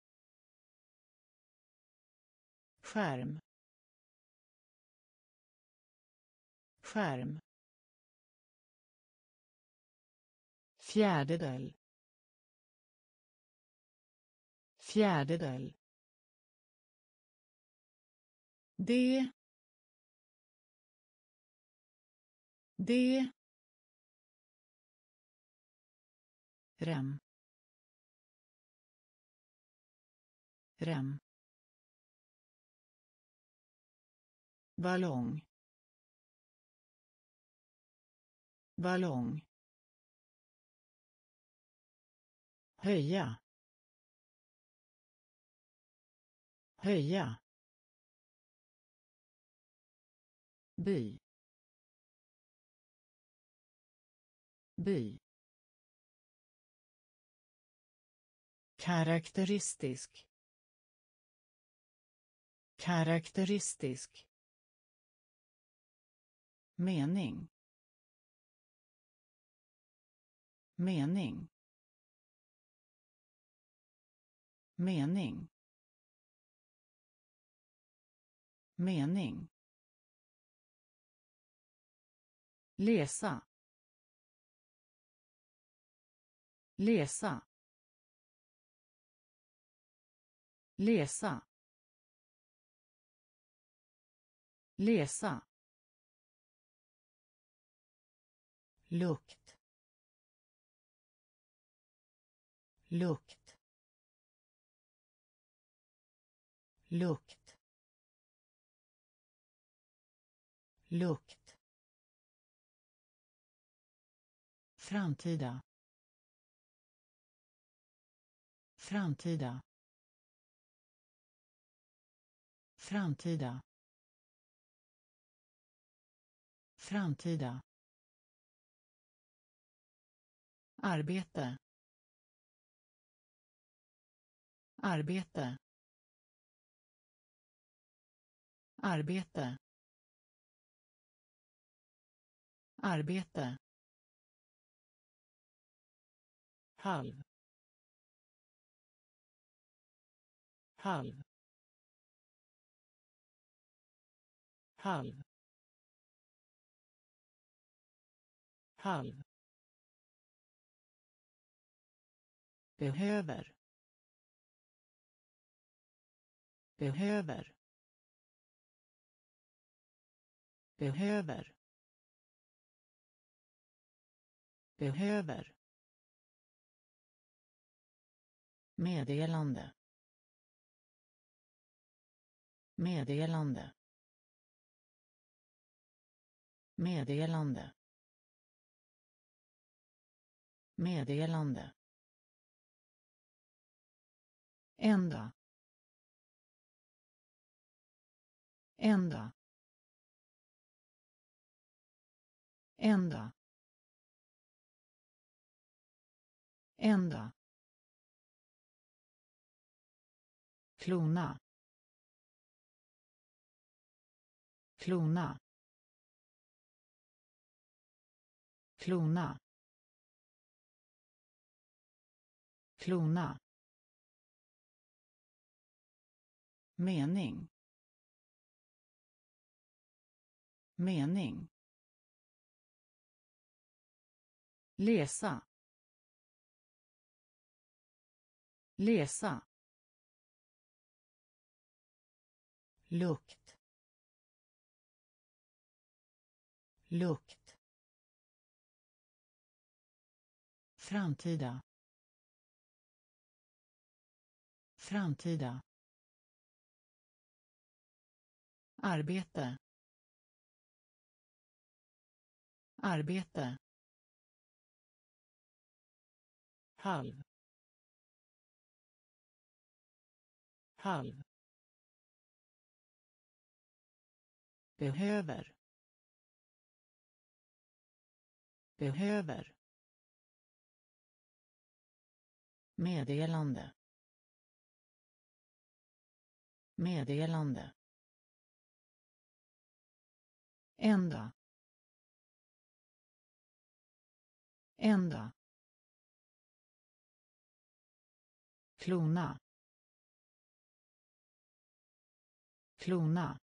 skärm, skärm, fjärdedel, fjärdedel, det, det, rem, rem, ballong, ballong, höja, höja, by, by, karaktäristisk, karaktäristisk, mening, mening, mening, mening, läsa, läsa, läsa, läsa, lukt, lukt, lukt, lukt, framtida, framtida, framtida, Framtida. Arbete. Arbete. Arbete. Arbete. Halv. Halv. Halv. Halv. Behöver. Behöver. Behöver. Behöver. Meddelande. Meddelande. Meddelande. Meddelande. Ända. Ända. Ända. Ända. Klona. Klona. Klona. Klona. Mening. Mening. Läsa. Läsa. Lukt. Lukt. Framtida. Framtida. Arbete. Arbete. Halv. Halv. Behöver. Behöver. Meddelande. Meddelande. Ända. Ända. Klona. Klona.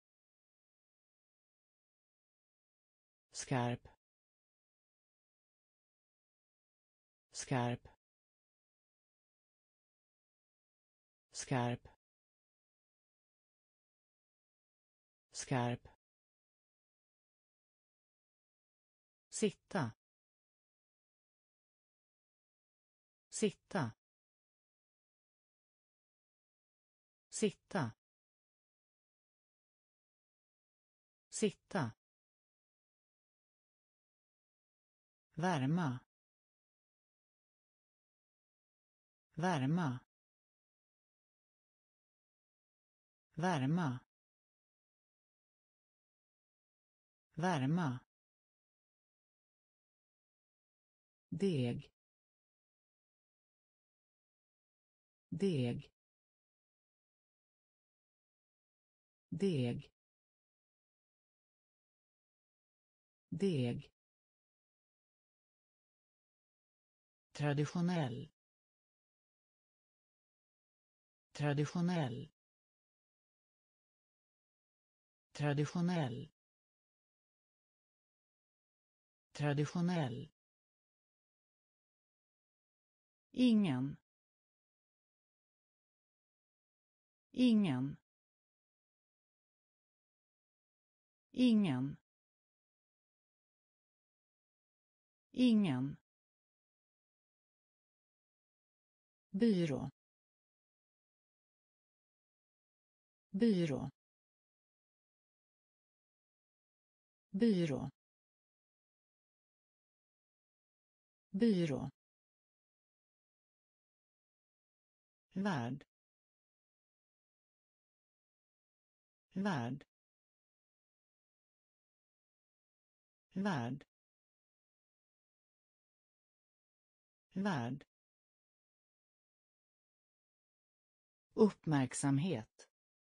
Skarp. Skarp. Skarp. Skarp. Sitta. Sitta. Sitta. Sitta. Värma. Värma. Värma. Värma. Deg. Deg. Deg. Deg. Traditionell. Traditionell. Traditionell. Traditionell. Ingen. Ingen. Ingen. Ingen. Byrå. Byrå. Byrå. Byrå. Värd. Värd. värld, värld, uppmärksamhet,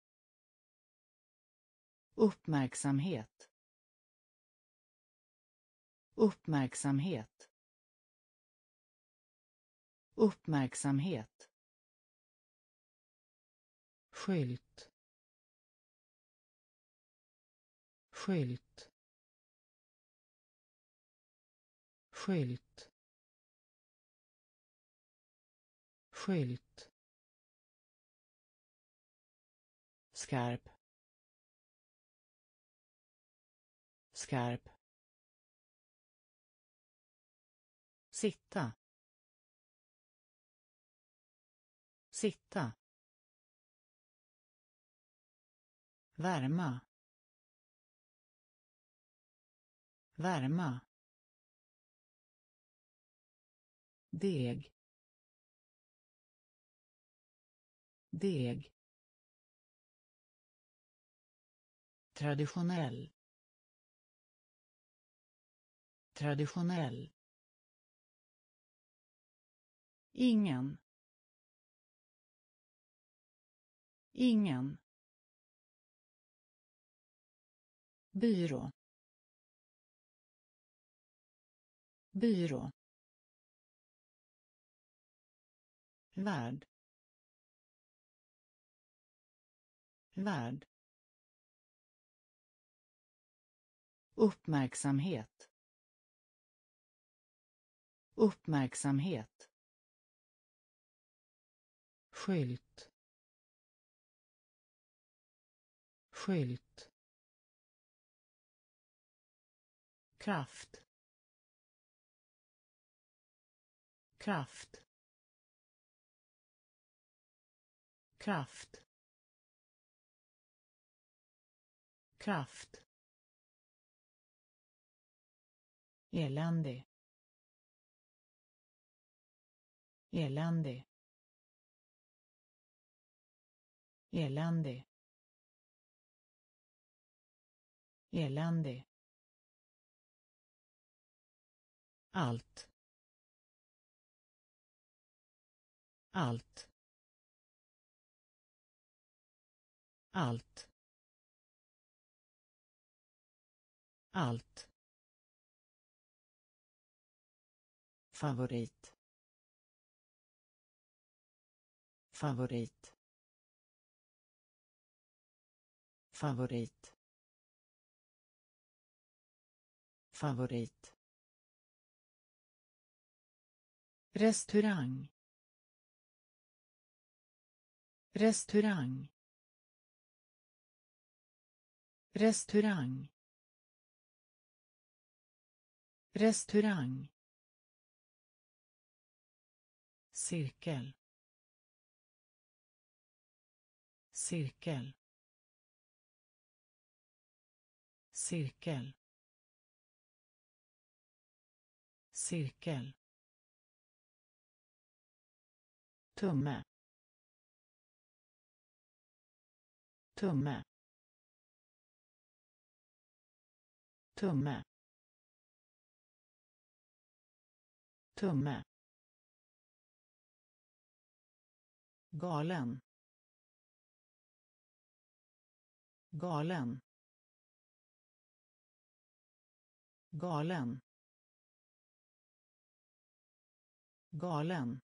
uppmärksamhet, uppmärksamhet, uppmärksamhet, skylt, skylt, skylt, skylt, skarp, skarp, sitta, sitta, värma, värma, deg, deg, traditionell, traditionell, ingen, ingen, byrå, byrå, värld, värld, uppmärksamhet, uppmärksamhet, skylt, skylt, kraft, kraft, kraft, kraft, eländig, eländig, eländig, eländig, allt, allt, allt, allt, favorit, favorit, favorit, favorit, restaurang, restaurang, restaurang, restaurang, cirkel, cirkel, cirkel, cirkel, tumme, tumme, tumme, tumme, galen, galen, galen, galen,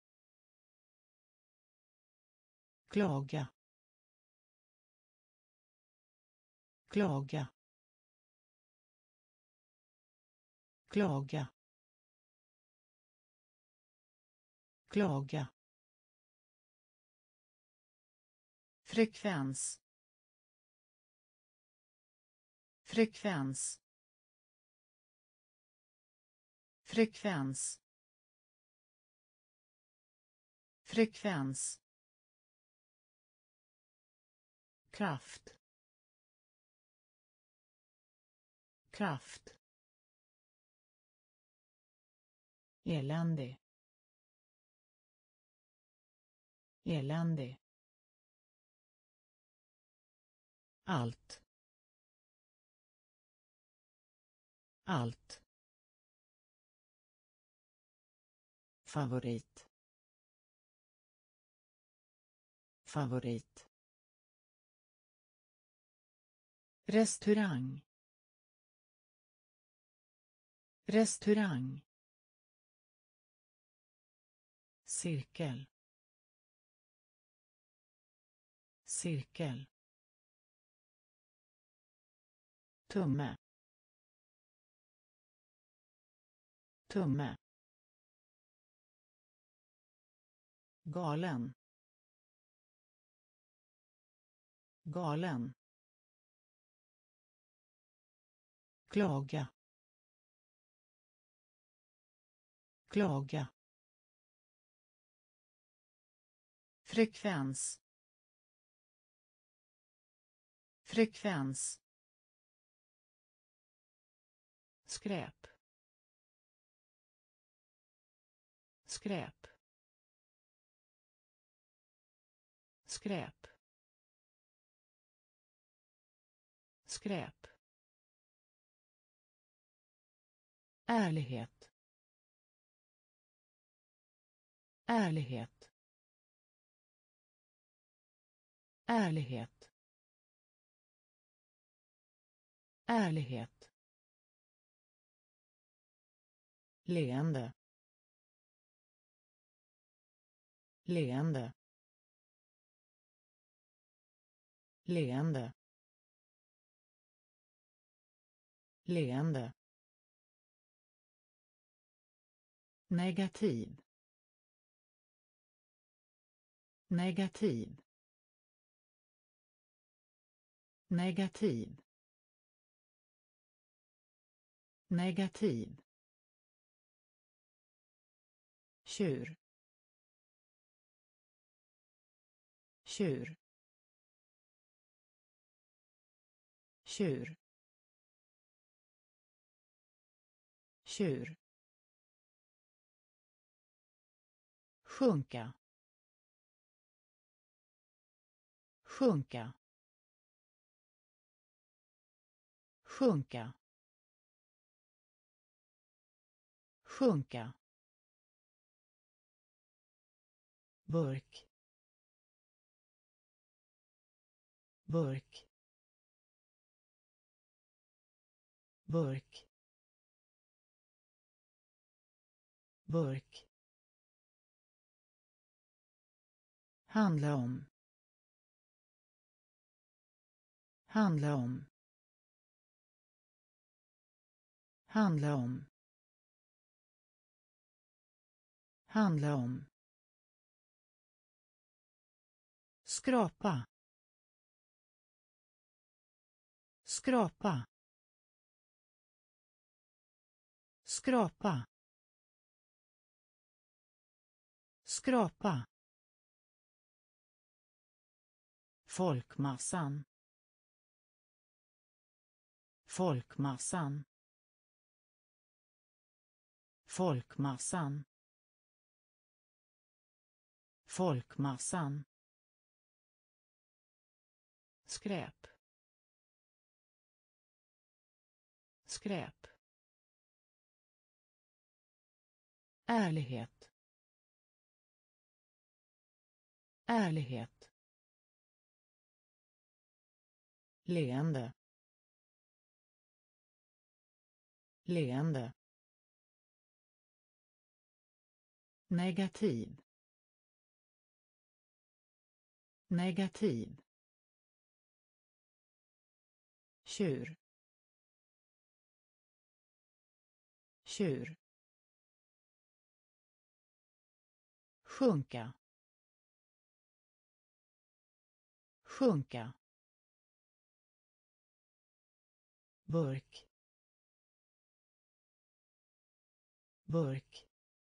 klaga, klaga, klaga, klaga, frekvens, frekvens, frekvens, frekvens, kraft, kraft, eländig, eländig, allt, allt, favorit, favorit, restaurang, restaurang, cirkel, cirkel, tumme, tumme, galen, galen, klaga, klaga, frekvens, frekvens, skräp, skräp, skräp, skräp, ärlighet, ärlighet, ärlighet, ärlighet, leende, leende, leende, leende, negativ, negativ, negativ, negativ, tjur, tjur, tjur, tjur, sjunka, sjunka, sjunka, sjunka, burk, burk, burk, burk, handla om, handla om, handla om, handla om, skrapa, skrapa, skrapa, skrapa, folkmassan, folkmassan, folkmassan, folkmassan, skräp, skräp, ärlighet, ärlighet, leende, leende, negativ, negativ, tjur, tjur, sjunka, sjunka, burk, burk,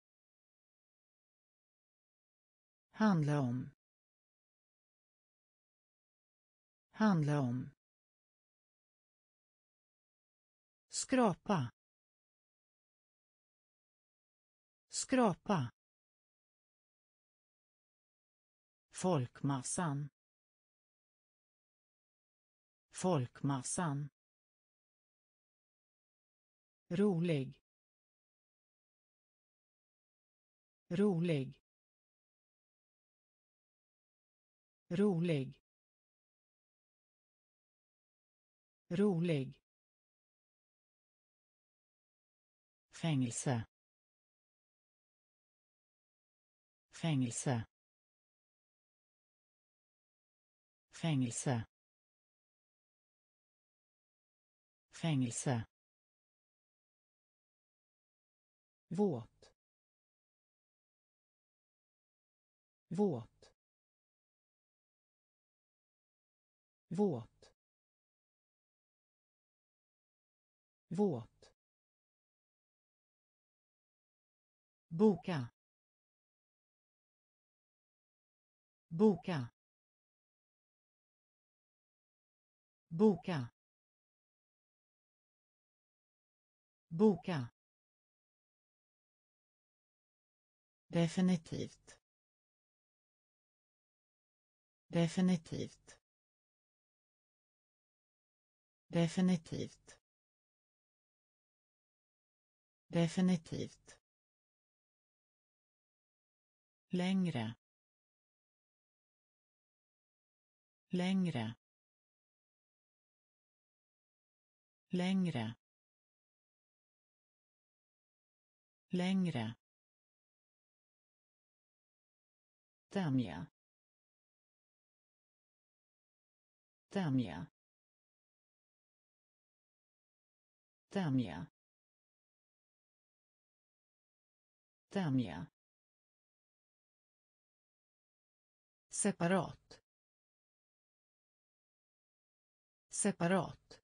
handla om, handla om, skrapa, skrapa, folkmassan, folkmassan, rolig, rolig, rolig, rolig, fängelse, fängelse, fängelse, fängelse, våt, våt, våt, våt, boka, boka, boka, boka, definitivt, definitivt, definitivt, definitivt, längre, längre, längre, längre, tämja, tämja, tämja, tämja, separat, separat,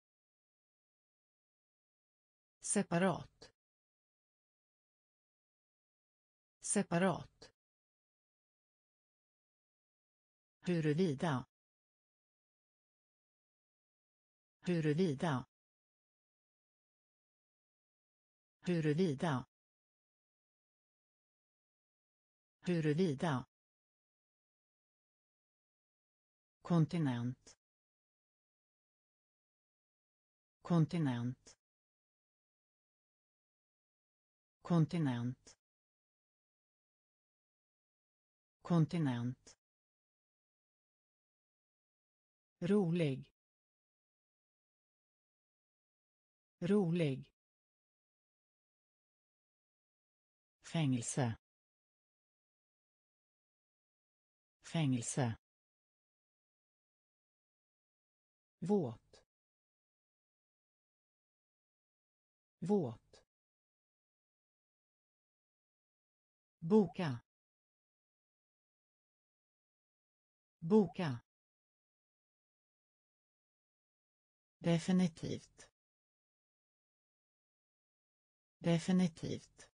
separat, separat, huruvida, huruvida, huruvida, huruvida, kontinent, kontinent, kontinent, kontinent, rolig, rolig, fängelse, fängelse, våt, våt, boka, boka, definitivt, definitivt,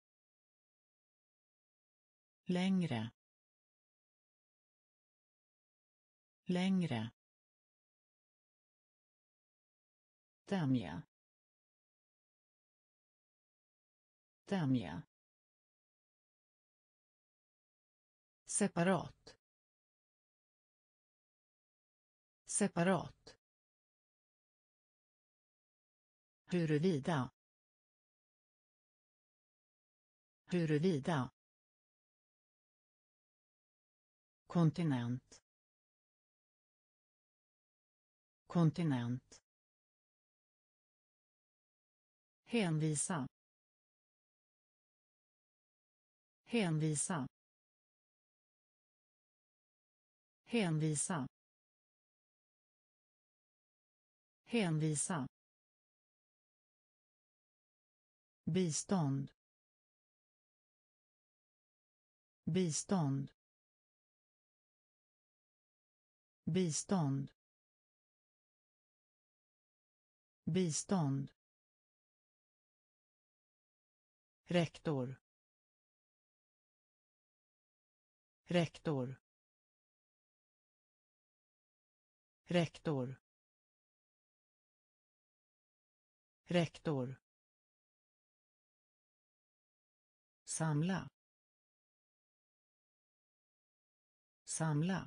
längre, längre, tämja, tämja, separat, separat, huruvida, huruvida, kontinent, kontinent, hänvisa, hänvisa, hänvisa, hänvisa, bistånd, bistånd, bistånd, bistånd, rektor, rektor, rektor, rektor, samla, samla,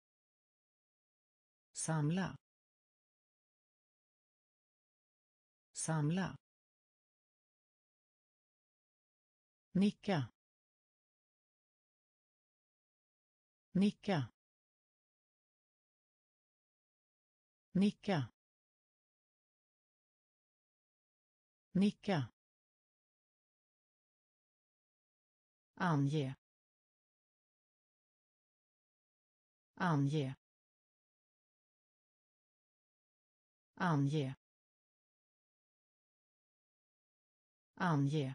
samla, samla, nicka, nicka, nicka, nicka, ange, ange, ange, ange,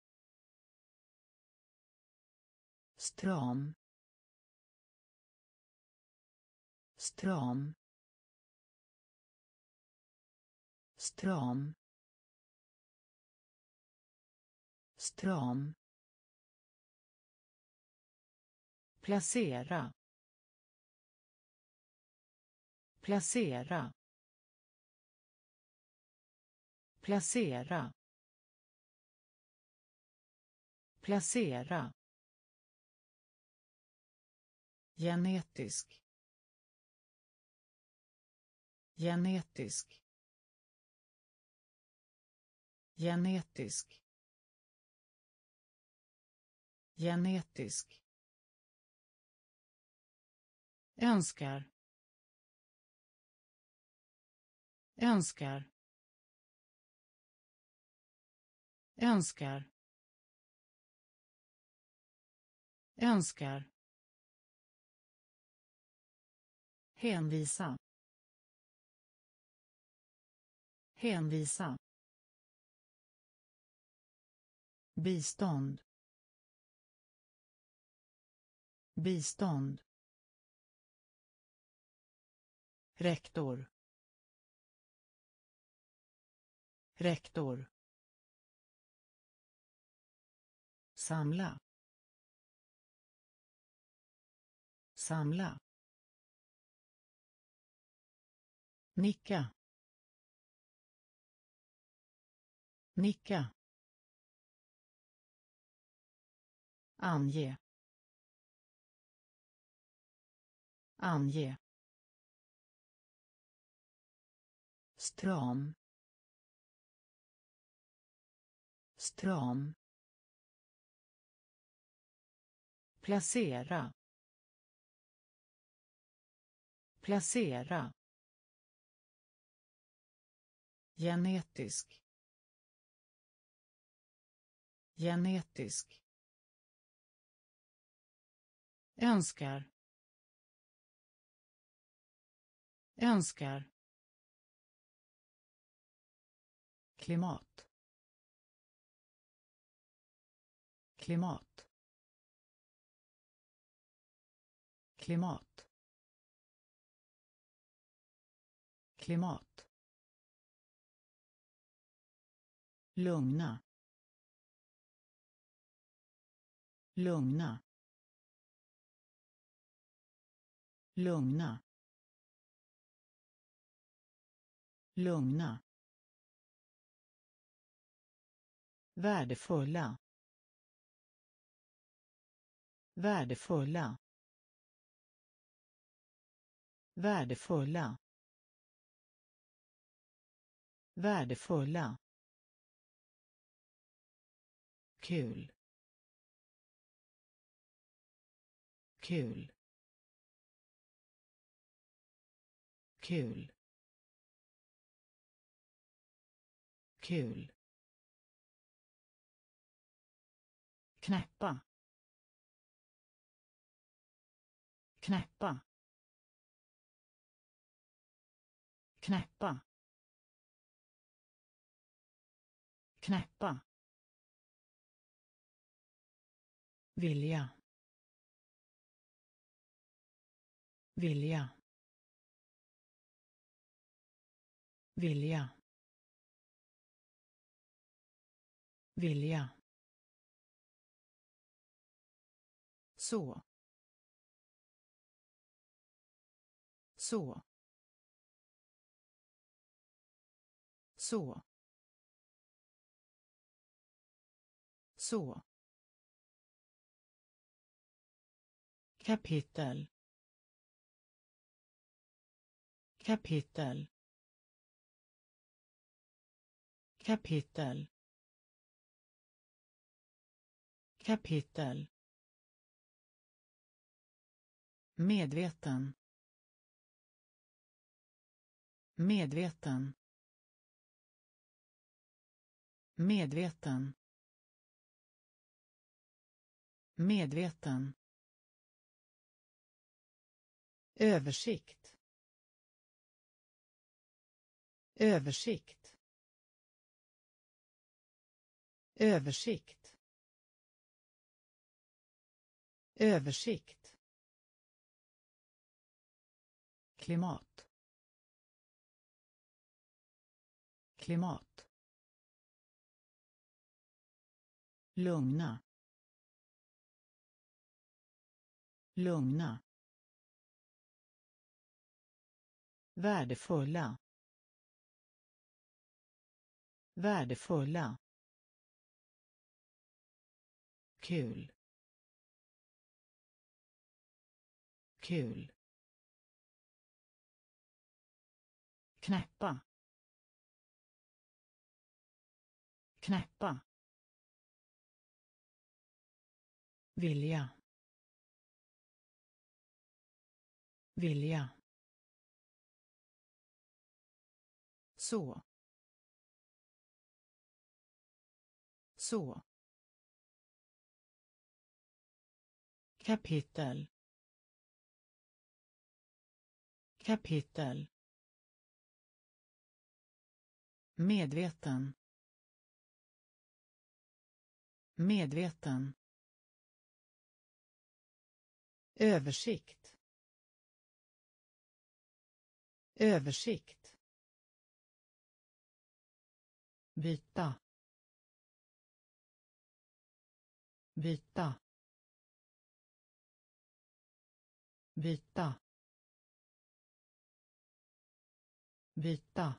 stram, stram, stram, stram, placera, placera, placera, placera, genetisk, genetisk, genetisk, genetisk, önskar, önskar, önskar, önskar, hänvisa, hänvisa, bistånd, bistånd, rektor, rektor, samla, samla, nicka, nicka, ange, ange, stram, stram, placera, placera, genetisk, genetisk, önskar, önskar, klimat, klimat, klimat, klimat, lugna, lugna, lugna, lugna, värdefulla, värdefulla, värdefulla, värdefulla, kul, kul, kul, kul, knäppa, knäppa, knäppa, knäppa, vilja, vilja, vilja, vilja, så, så, så, så, kapitel, kapitel, kapitel kapitel medveten medveten medveten medveten översikt översikt översikt översikt klimat klimat lugna lugna värdefulla värdefulla kul kul knäppa knäppa vilja vilja så så kapitel kapitel medveten medveten översikt översikt byta byta byta byta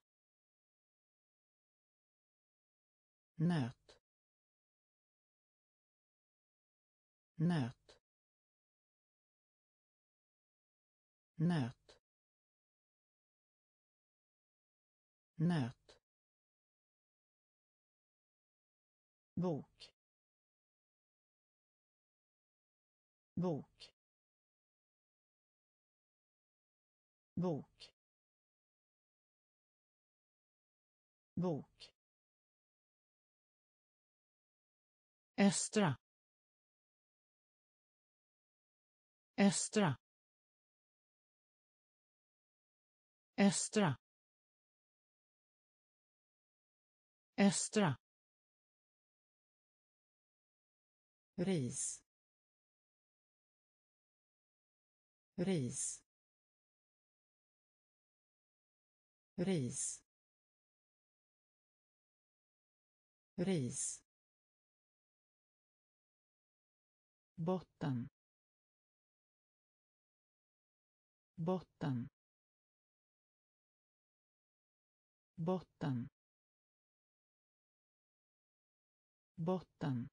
nöt nöt nöt nöt bok bok bok bok östra östra östra östra ris ris ris ris botten botten botten botten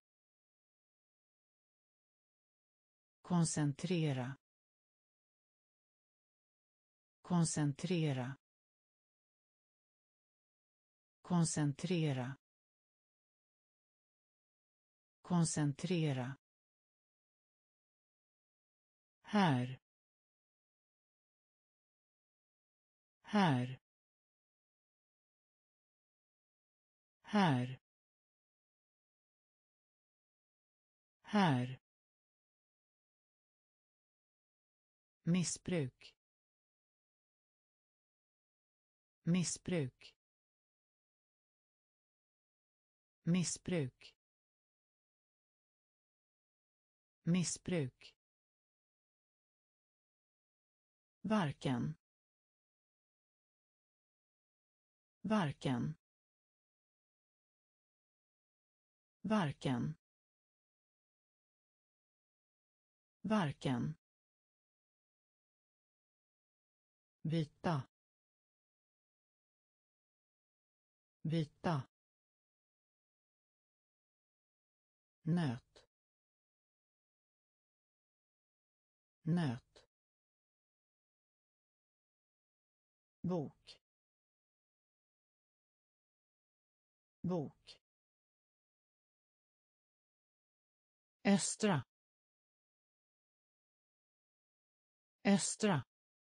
koncentrera koncentrera koncentrera koncentrera här här här här missbruk missbruk missbruk missbruk varken varken varken varken byta byta nöt nöt bok bok, östra, östra,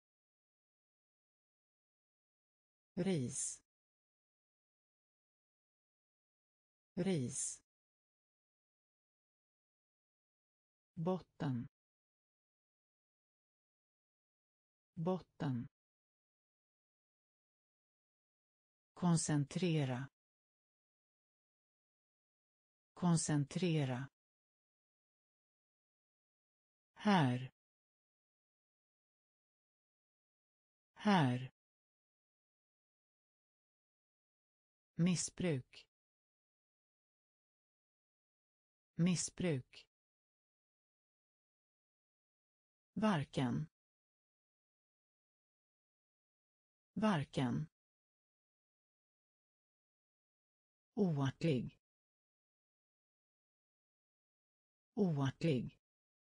ris, ris, botten, botten, koncentrera, koncentrera, här, här, missbruk, missbruk, varken, varken, oartlig, oartlig,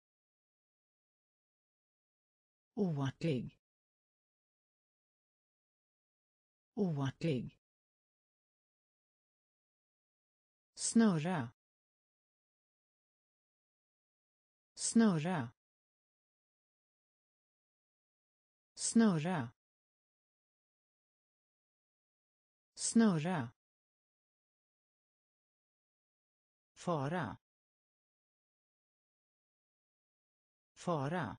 oartlig, oartlig, snurra, snurra, snurra, snurra, fara, fara,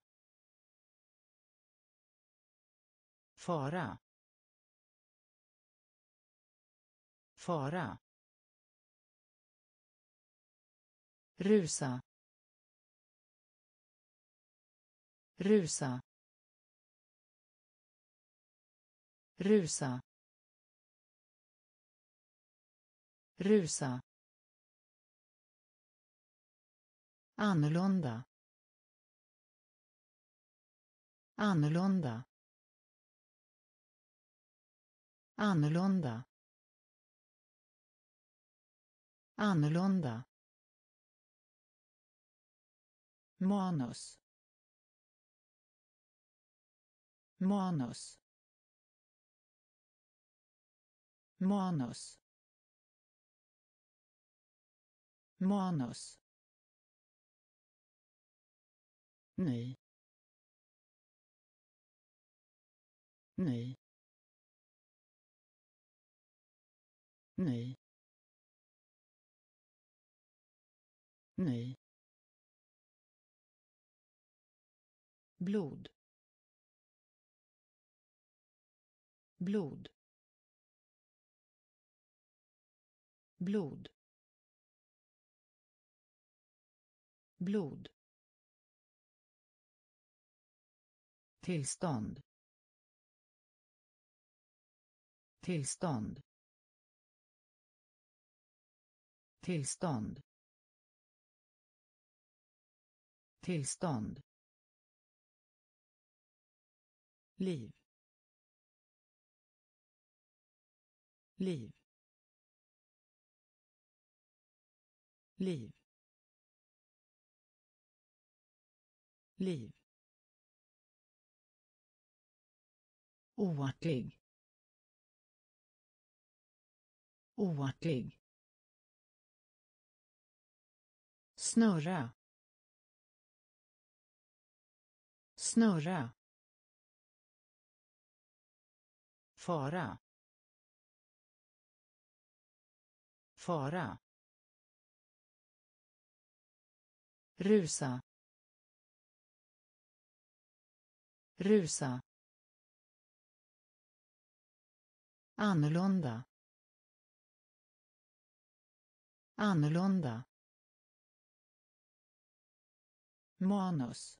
fara, fara, rusa, rusa, rusa, rusa, annorlunda, annorlunda, annorlunda, annorlunda, manus, manus, manus, manus, ny, ny, ny, ny, blod, blod, blod, blod, tillstånd, tillstånd, tillstånd, tillstånd, liv, liv, liv, liv, oartlig, oartlig, snurra, snurra, fara, fara, rusa, rusa, annorlunda, annorlunda, manus,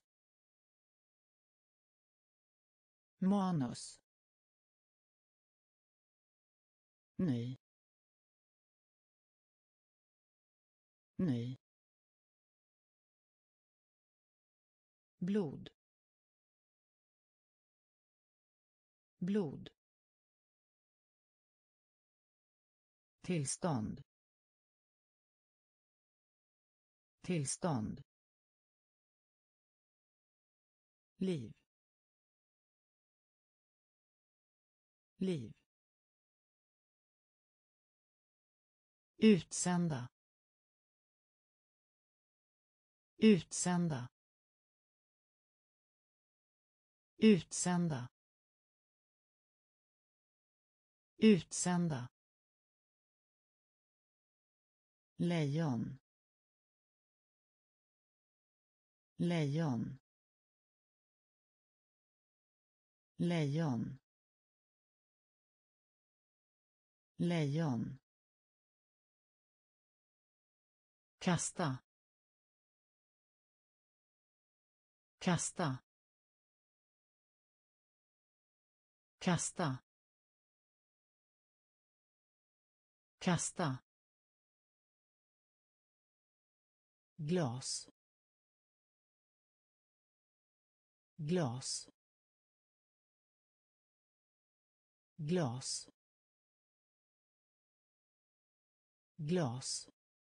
manus, ny, ny, blod, blod, tillstånd, tillstånd, liv, liv, utsända, utsända, utsända, utsända, lejon, lejon, lejon, lejon, kasta, kasta, kasta, kasta, glas, glas, glas, glas,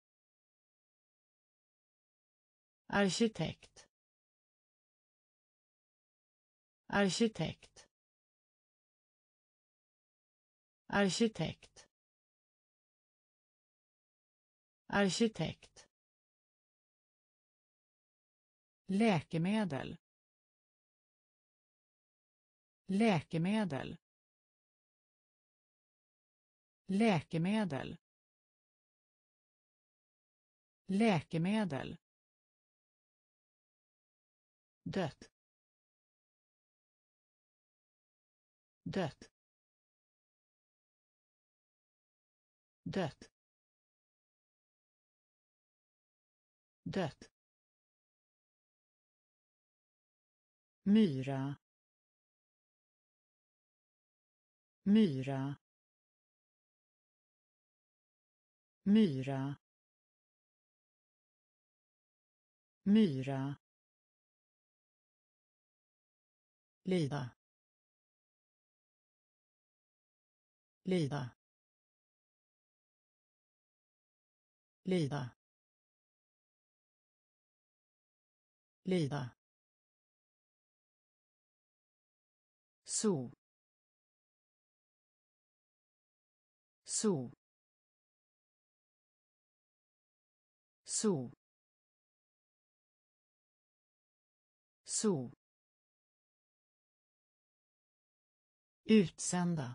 arkitekt, arkitekt, arkitekt, arkitekt, läkemedel, läkemedel, läkemedel, läkemedel, dött, dött, dött, dött, myra, myra, myra, myra, lida, lida, lida, lida, so, so, so, so, utsända,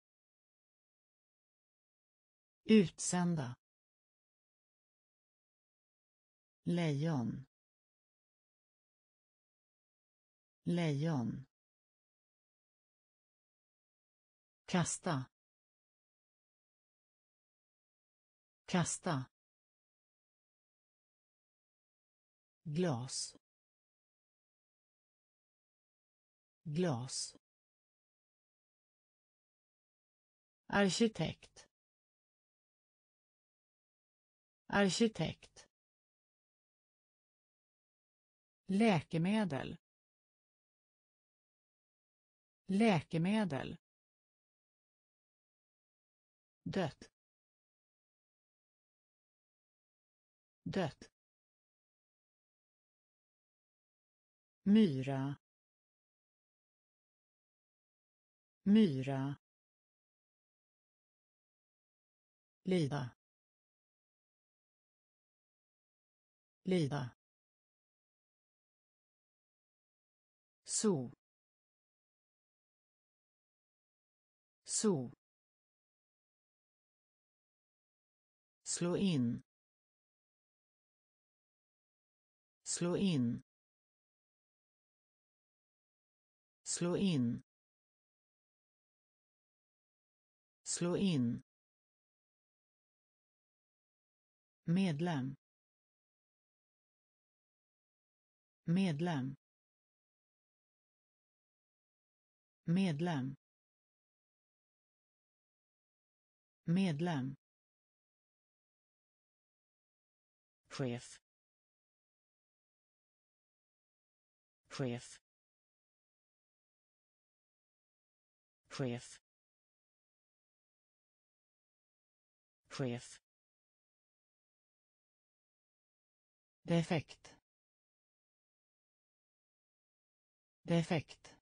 utsända, lejon, lejon, kasta, kasta, glas, glas, arkitekt, arkitekt, läkemedel, läkemedel, dött, dött, myra, myra, lida, lida, so, so, slå in, slå in, slå in, slå in, medlem, medlem, medlem, medlem, chef, chef, chef, chef, defekt, defekt,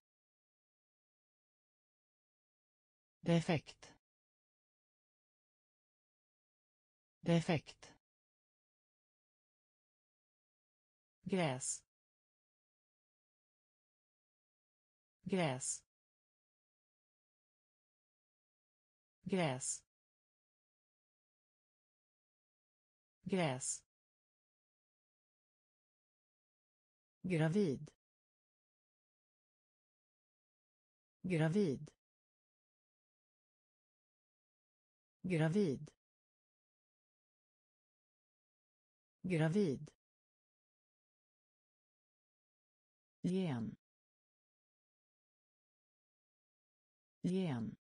defekt, defekt, gräs, gräs, gräs, gräs, gravid, gravid, gravid, gravid, gen, gen,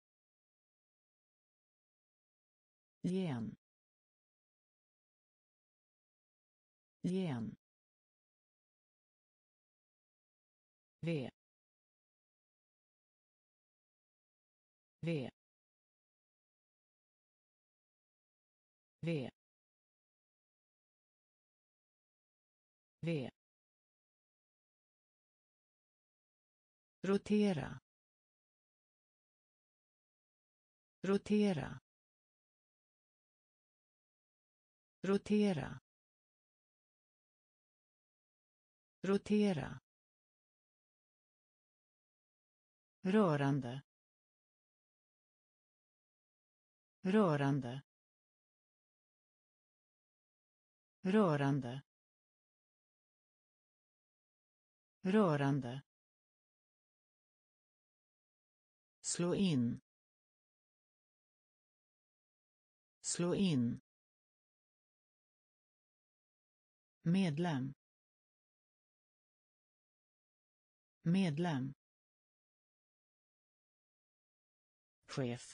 gen, gen, v, v, v, v, rotera, rotera, rotera, rotera, rörande, rörande, rörande, rörande, slå in, slå in, medlem, medlem, chef,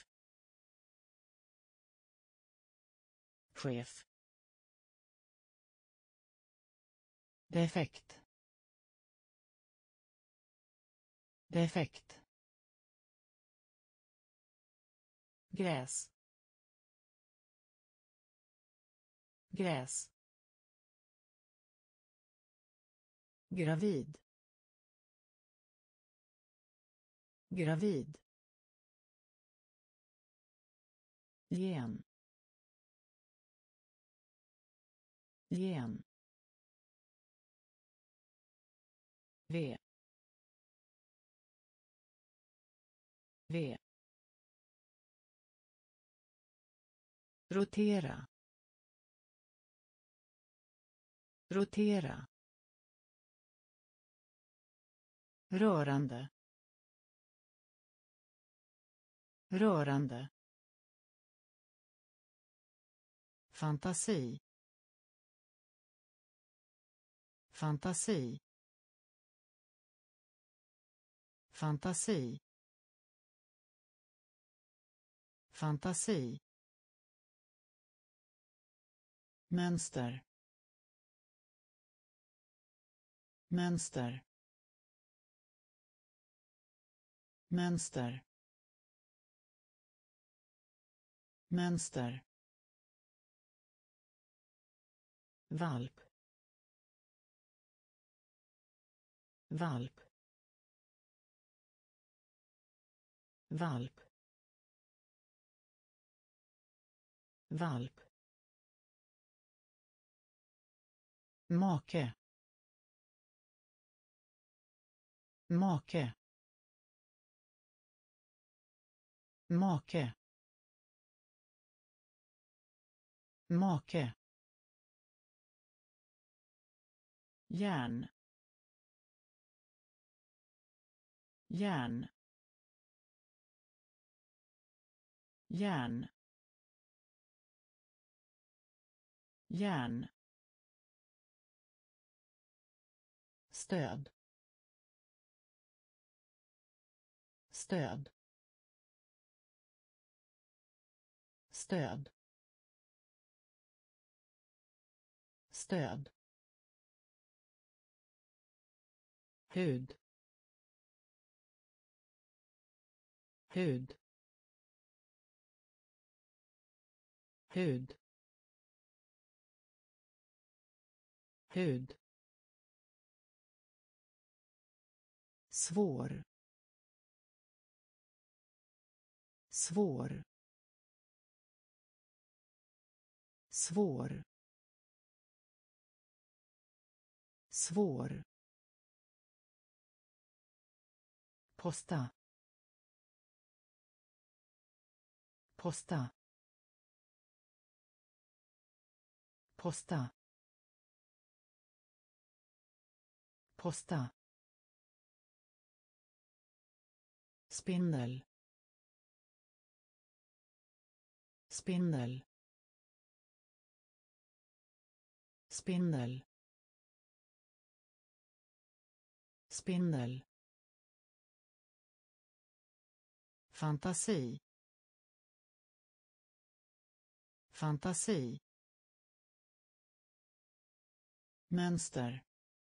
chef, defekt, defekt, gräs, gräs, gravid, gravid, gen, gen, v, v, rotera, rotera, rörande, rörande, fantasi, fantasi, fantasi, fantasi, mönster, mönster, mönster, mönster, valp, valp, valp, valp, make, make, make, make, järn, järn, järn, järn, stöd, stöd, stöd, stöd, hud, hud, hud, hud, svår, svår, svår, svår, posta, posta, posta, posta, spindel, spindel, spindel, spindel, fantasi, fantasi, mönster,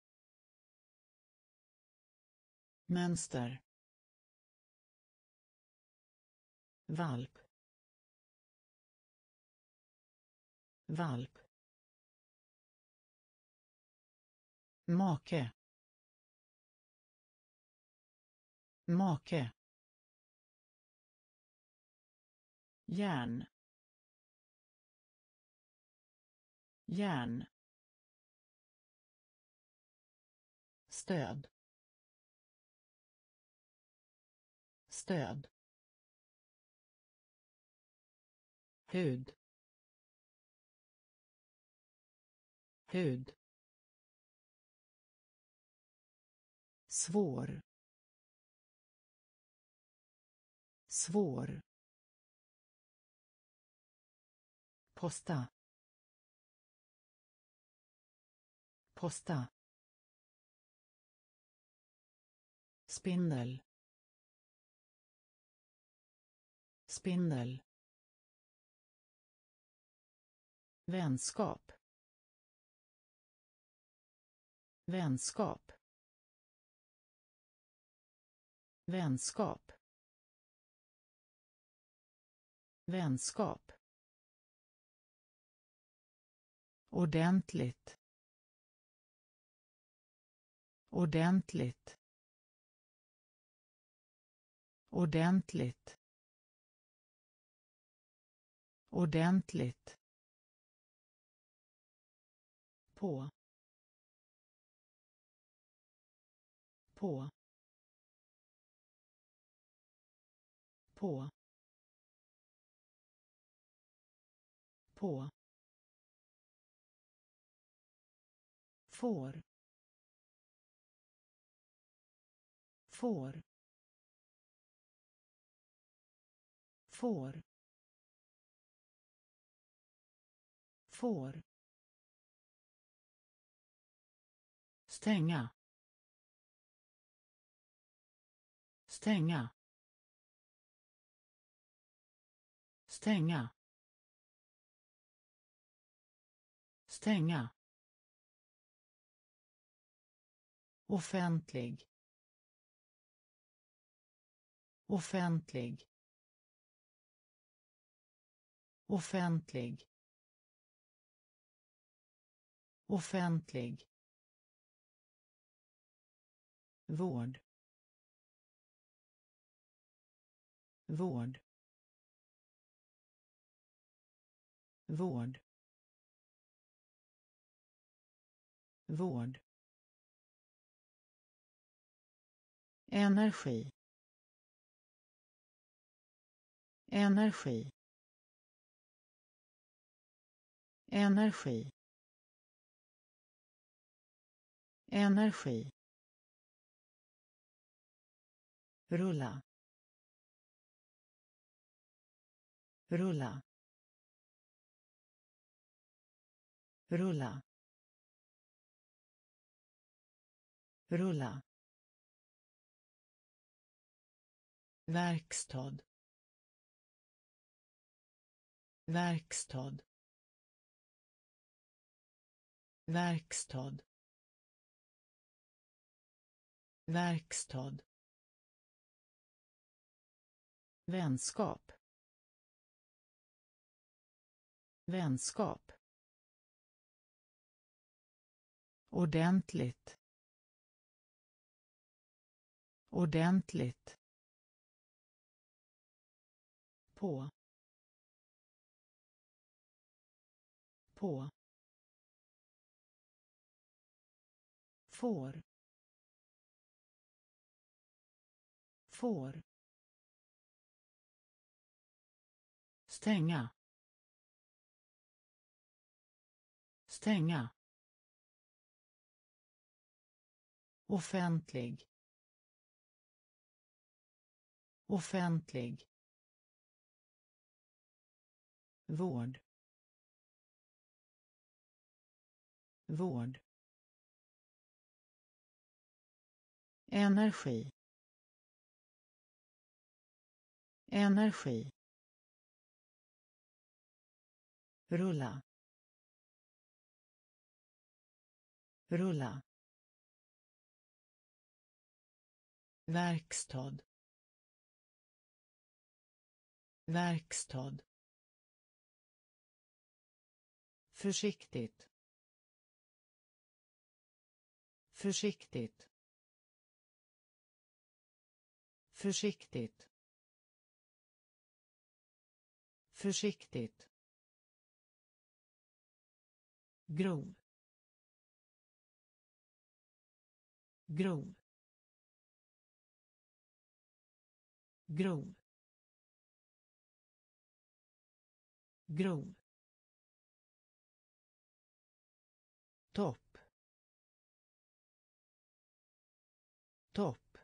mönster, valp, valp, make, make, järn, järn, stöd, stöd, hud, hud, svår, svår, posta, posta, spindel, spindel, vänskap, vänskap, vänskap, vänskap, ordentligt, ordentligt, ordentligt, ordentligt, på, på, på, på, får, får, får, får, stänga, stänga, stänga, stänga, offentlig, offentlig, offentlig, offentlig, vård, vård, vård, vård, energi, energi, energi, energi, rulla, rulla, rulla, rulla, verkstad, verkstad, verkstad, verkstad, vänskap, vänskap, ordentligt, ordentligt, på, på får får stänga stänga offentlig offentlig vård vård energi energi rulla rulla verkstad verkstad försiktigt försiktigt försiktigt försiktigt grov grov grov grov topp topp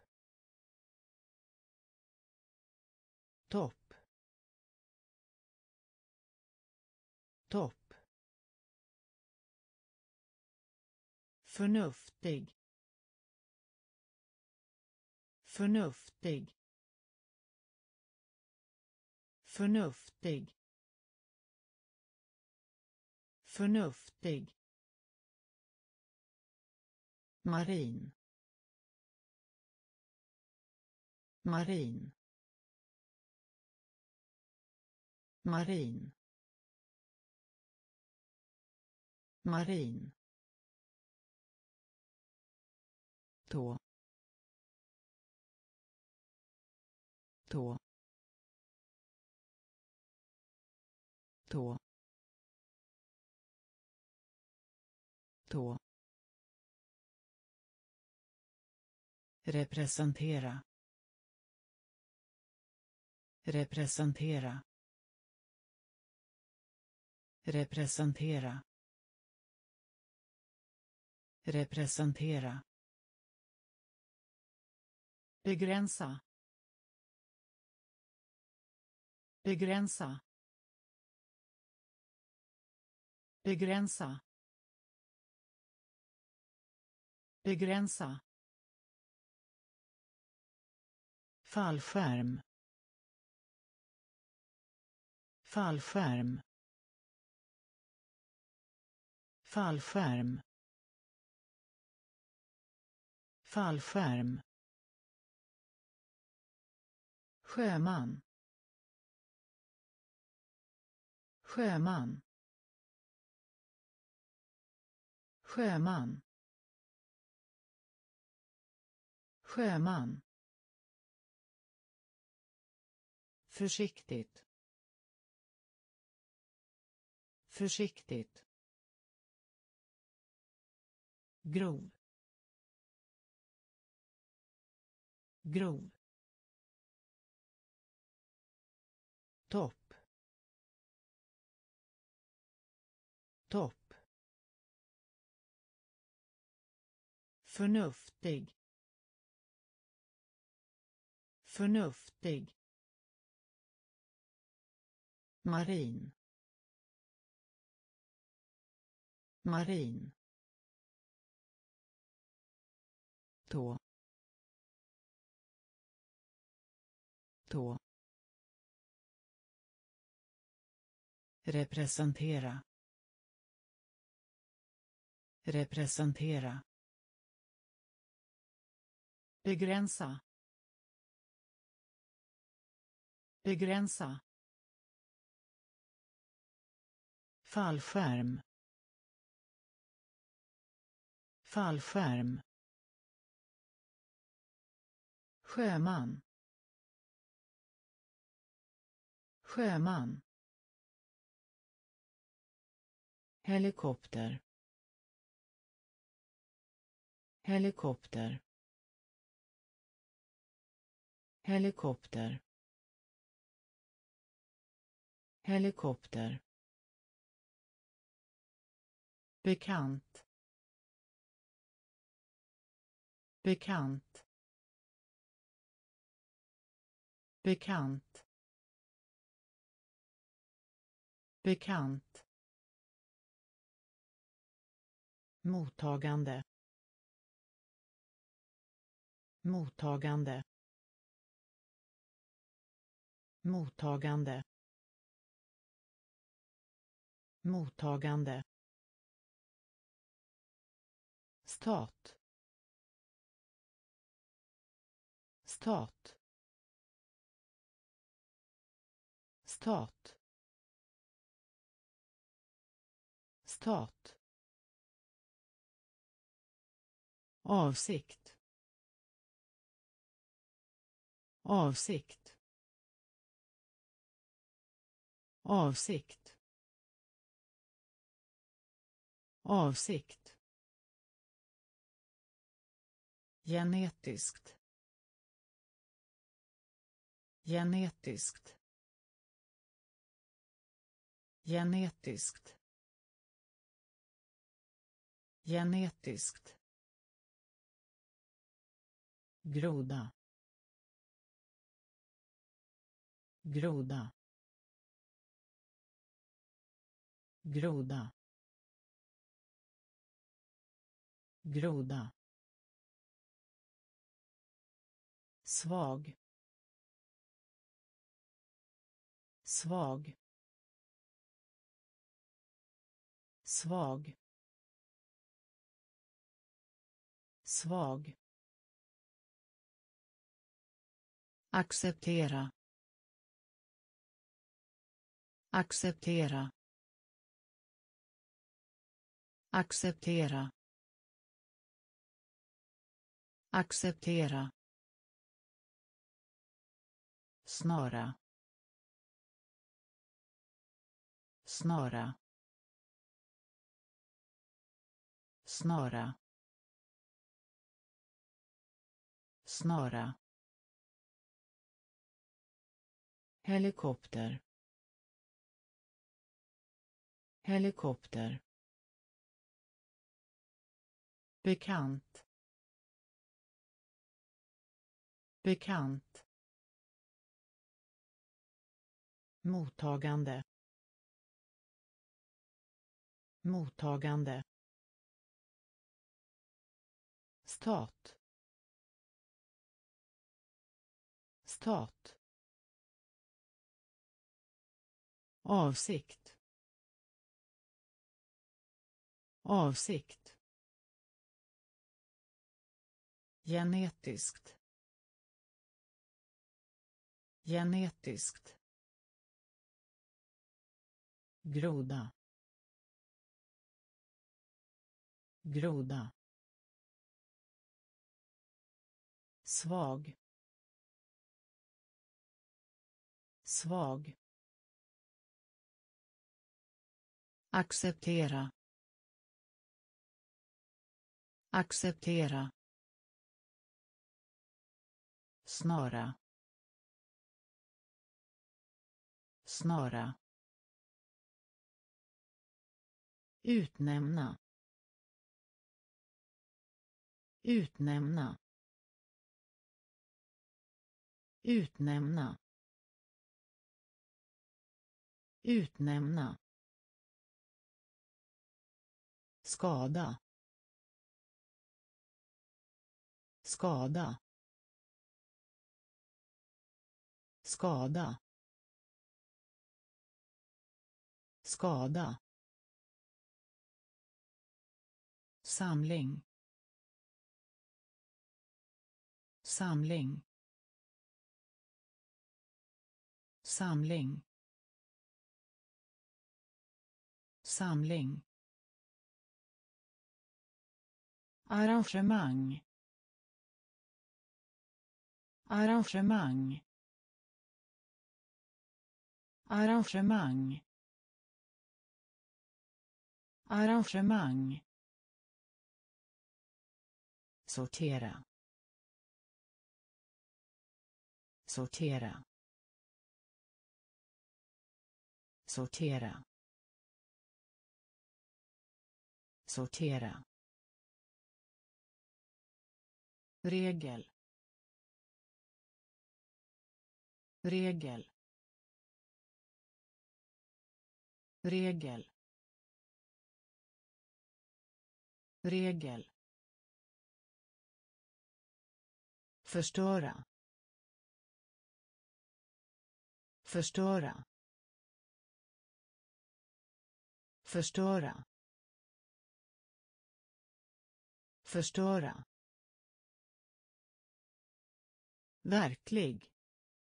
topp topp förnuftig förnuftig förnuftig förnuftig marin marin marin marin tå tå tå tå representera representera representera representera begränsa begränsa begränsa begränsa fallskärm fallskärm fallskärm fallskärm sjöman sjöman sjöman sjöman försiktigt försiktigt grov grov topp topp förnuftig förnuftig marin marin tå tå representera representera begränsa begränsa fallskärm fallskärm sjöman sjöman helikopter, helikopter, helikopter, helikopter, bekant, bekant, bekant, bekant, mottagande, mottagande, mottagande, mottagande, stat, stat, stat, stat, avsikt, avsikt, avsikt, avsikt, genetiskt, genetiskt, genetiskt, genetiskt, groda, groda, groda, groda, svag, svag, svag, svag, acceptera, acceptera, acceptera, acceptera, snara, snara, snara, snara, helikopter, helikopter, bekant, bekant, mottagande, mottagande, stat, stat, avsikt, avsikt, genetiskt, genetiskt, groda, groda, svag, svag, acceptera, acceptera, snara, snara, utnämna, utnämna, utnämna, utnämna, skada, skada, skada, skada, samling, samling, samling, samling, arrangemang, arrangemang, arrangemang, arrangemang, sortera, sortera, sortera, sortera, regel, regel, regel, regel, förstöra, förstöra, förstöra, förstöra, verklig,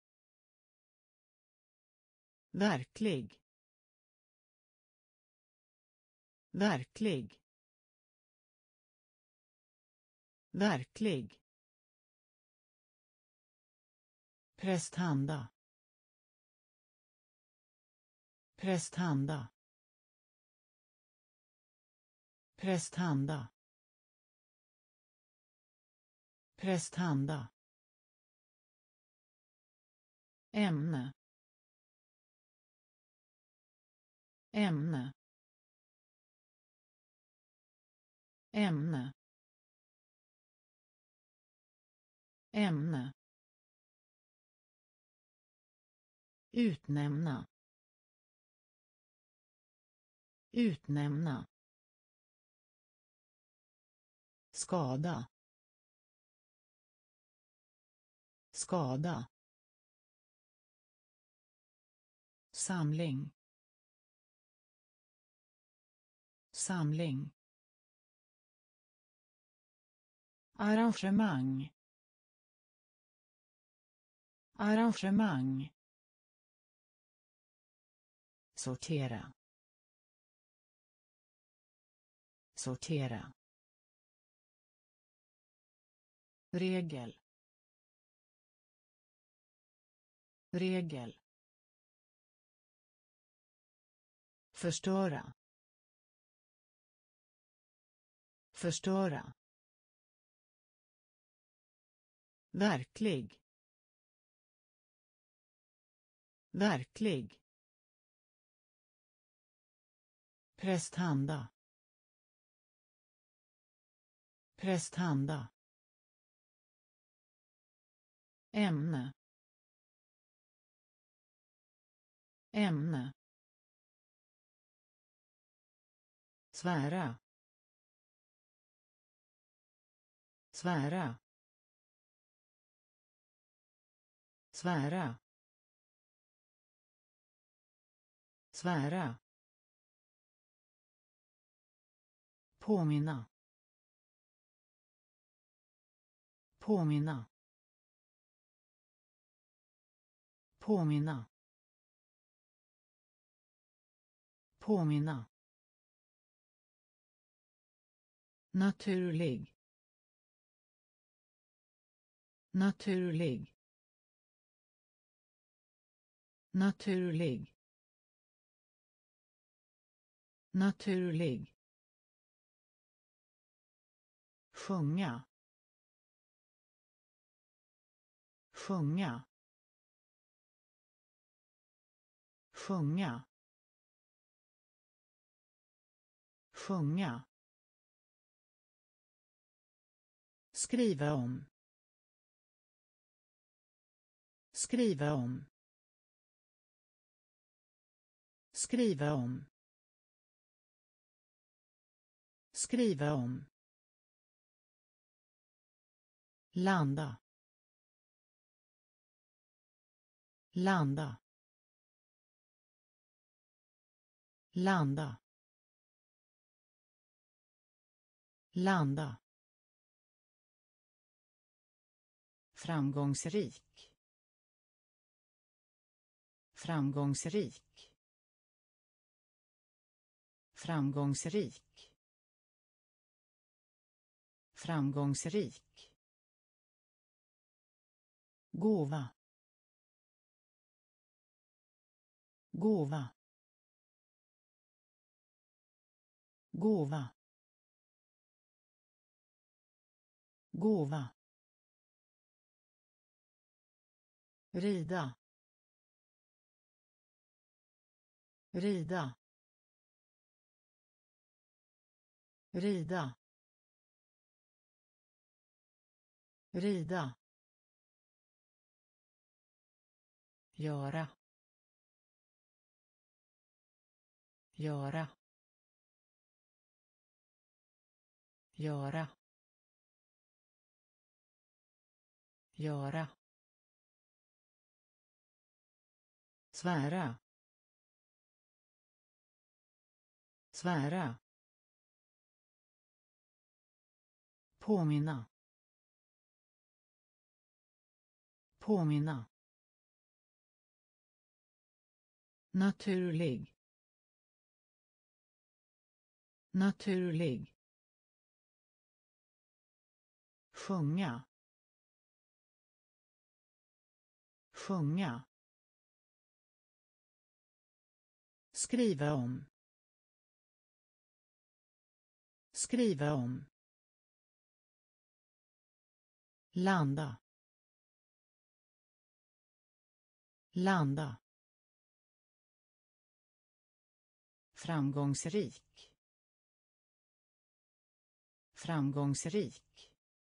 verklig, verklig, verklig, prästhanda, prästhanda, prästhanda, prästhanda, ämne, ämne, ämne, ämne, utnämna, utnämna, skada, skada, samling, samling, arrangemang, arrangemang, sortera, sortera, regel, regel, förstöra, förstöra, verklig, verklig, prästhanda, prästhanda, ämne, ämne, svära, svära, svära, svära, påminna, påminna, påminna, påminna, naturlig, naturlig, naturlig, naturlig, sjunga, sjunga, sjunga, sjunga, skriva om, skriva om, skriva om, skriva om, landa, landa, landa, landa, framgångsrik, framgångsrik, framgångsrik, framgångsrik, gåva, gåva, gåva, gåva, rida, rida, rida, rida, göra, göra, göra, göra, svära, svära, påminna, påminna, naturlig, naturlig, sjunga, sjunga, skriva om, skriva om, landa, landa, framgångsrik, framgångsrik,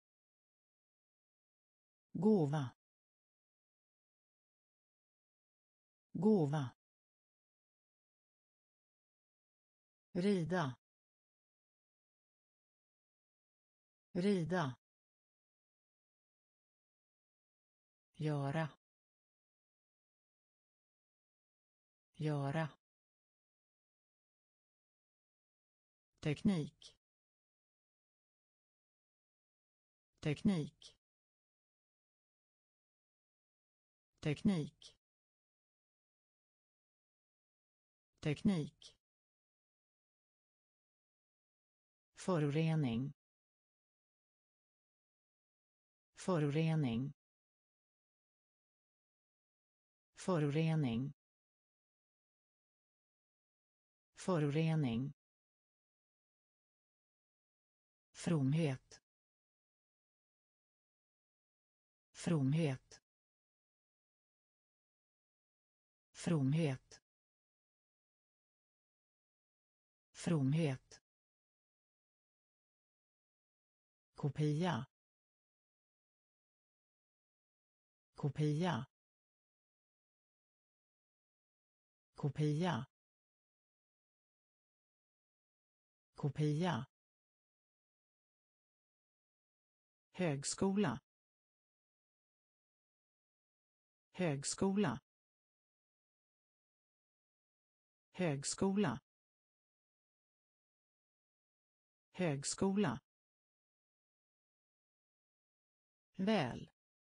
gåva, gåva, rida, rida, göra, göra, teknik, teknik, teknik, teknik, förorening, förorening, förorening, förorening, fromhet, fromhet, fromhet, fromhet, kopia, kopia, kopia, kopia, högskola, högskola, högskola, högskola, väl,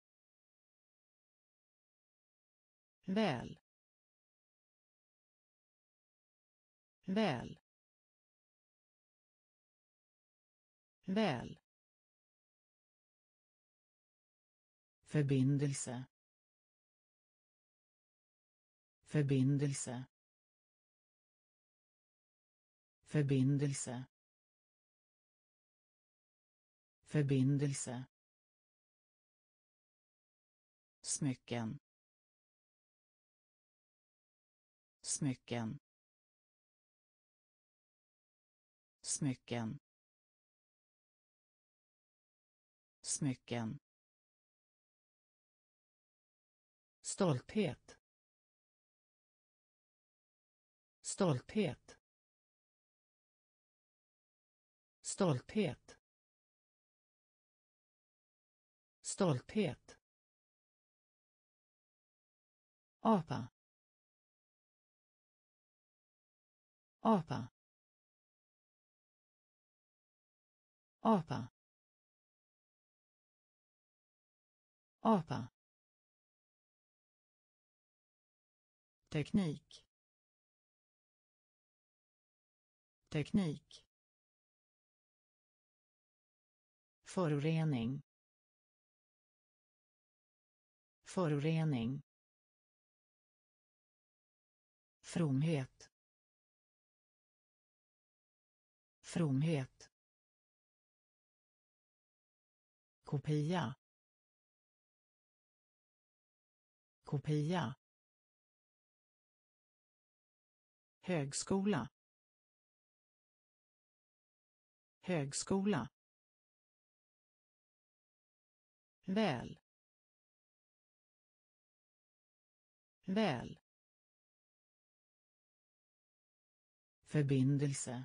väl, väl, väl, förbindelse, förbindelse, förbindelse, förbindelse, smycken, smycken, smycken, smycken, stolthet, stolthet, stolthet, stolthet, apa, apa, apa, apa, teknik, teknik, förorening, förorening, fromhet, fromhet, kopia, kopia, högskola, högskola, väl, väl, förbindelse,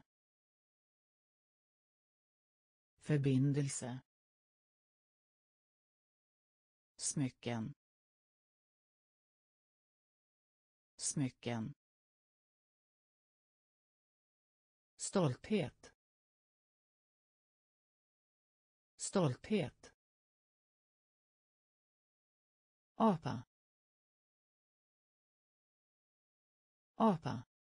förbindelse, smycken, smycken, stolthet, stolthet, apa, apa,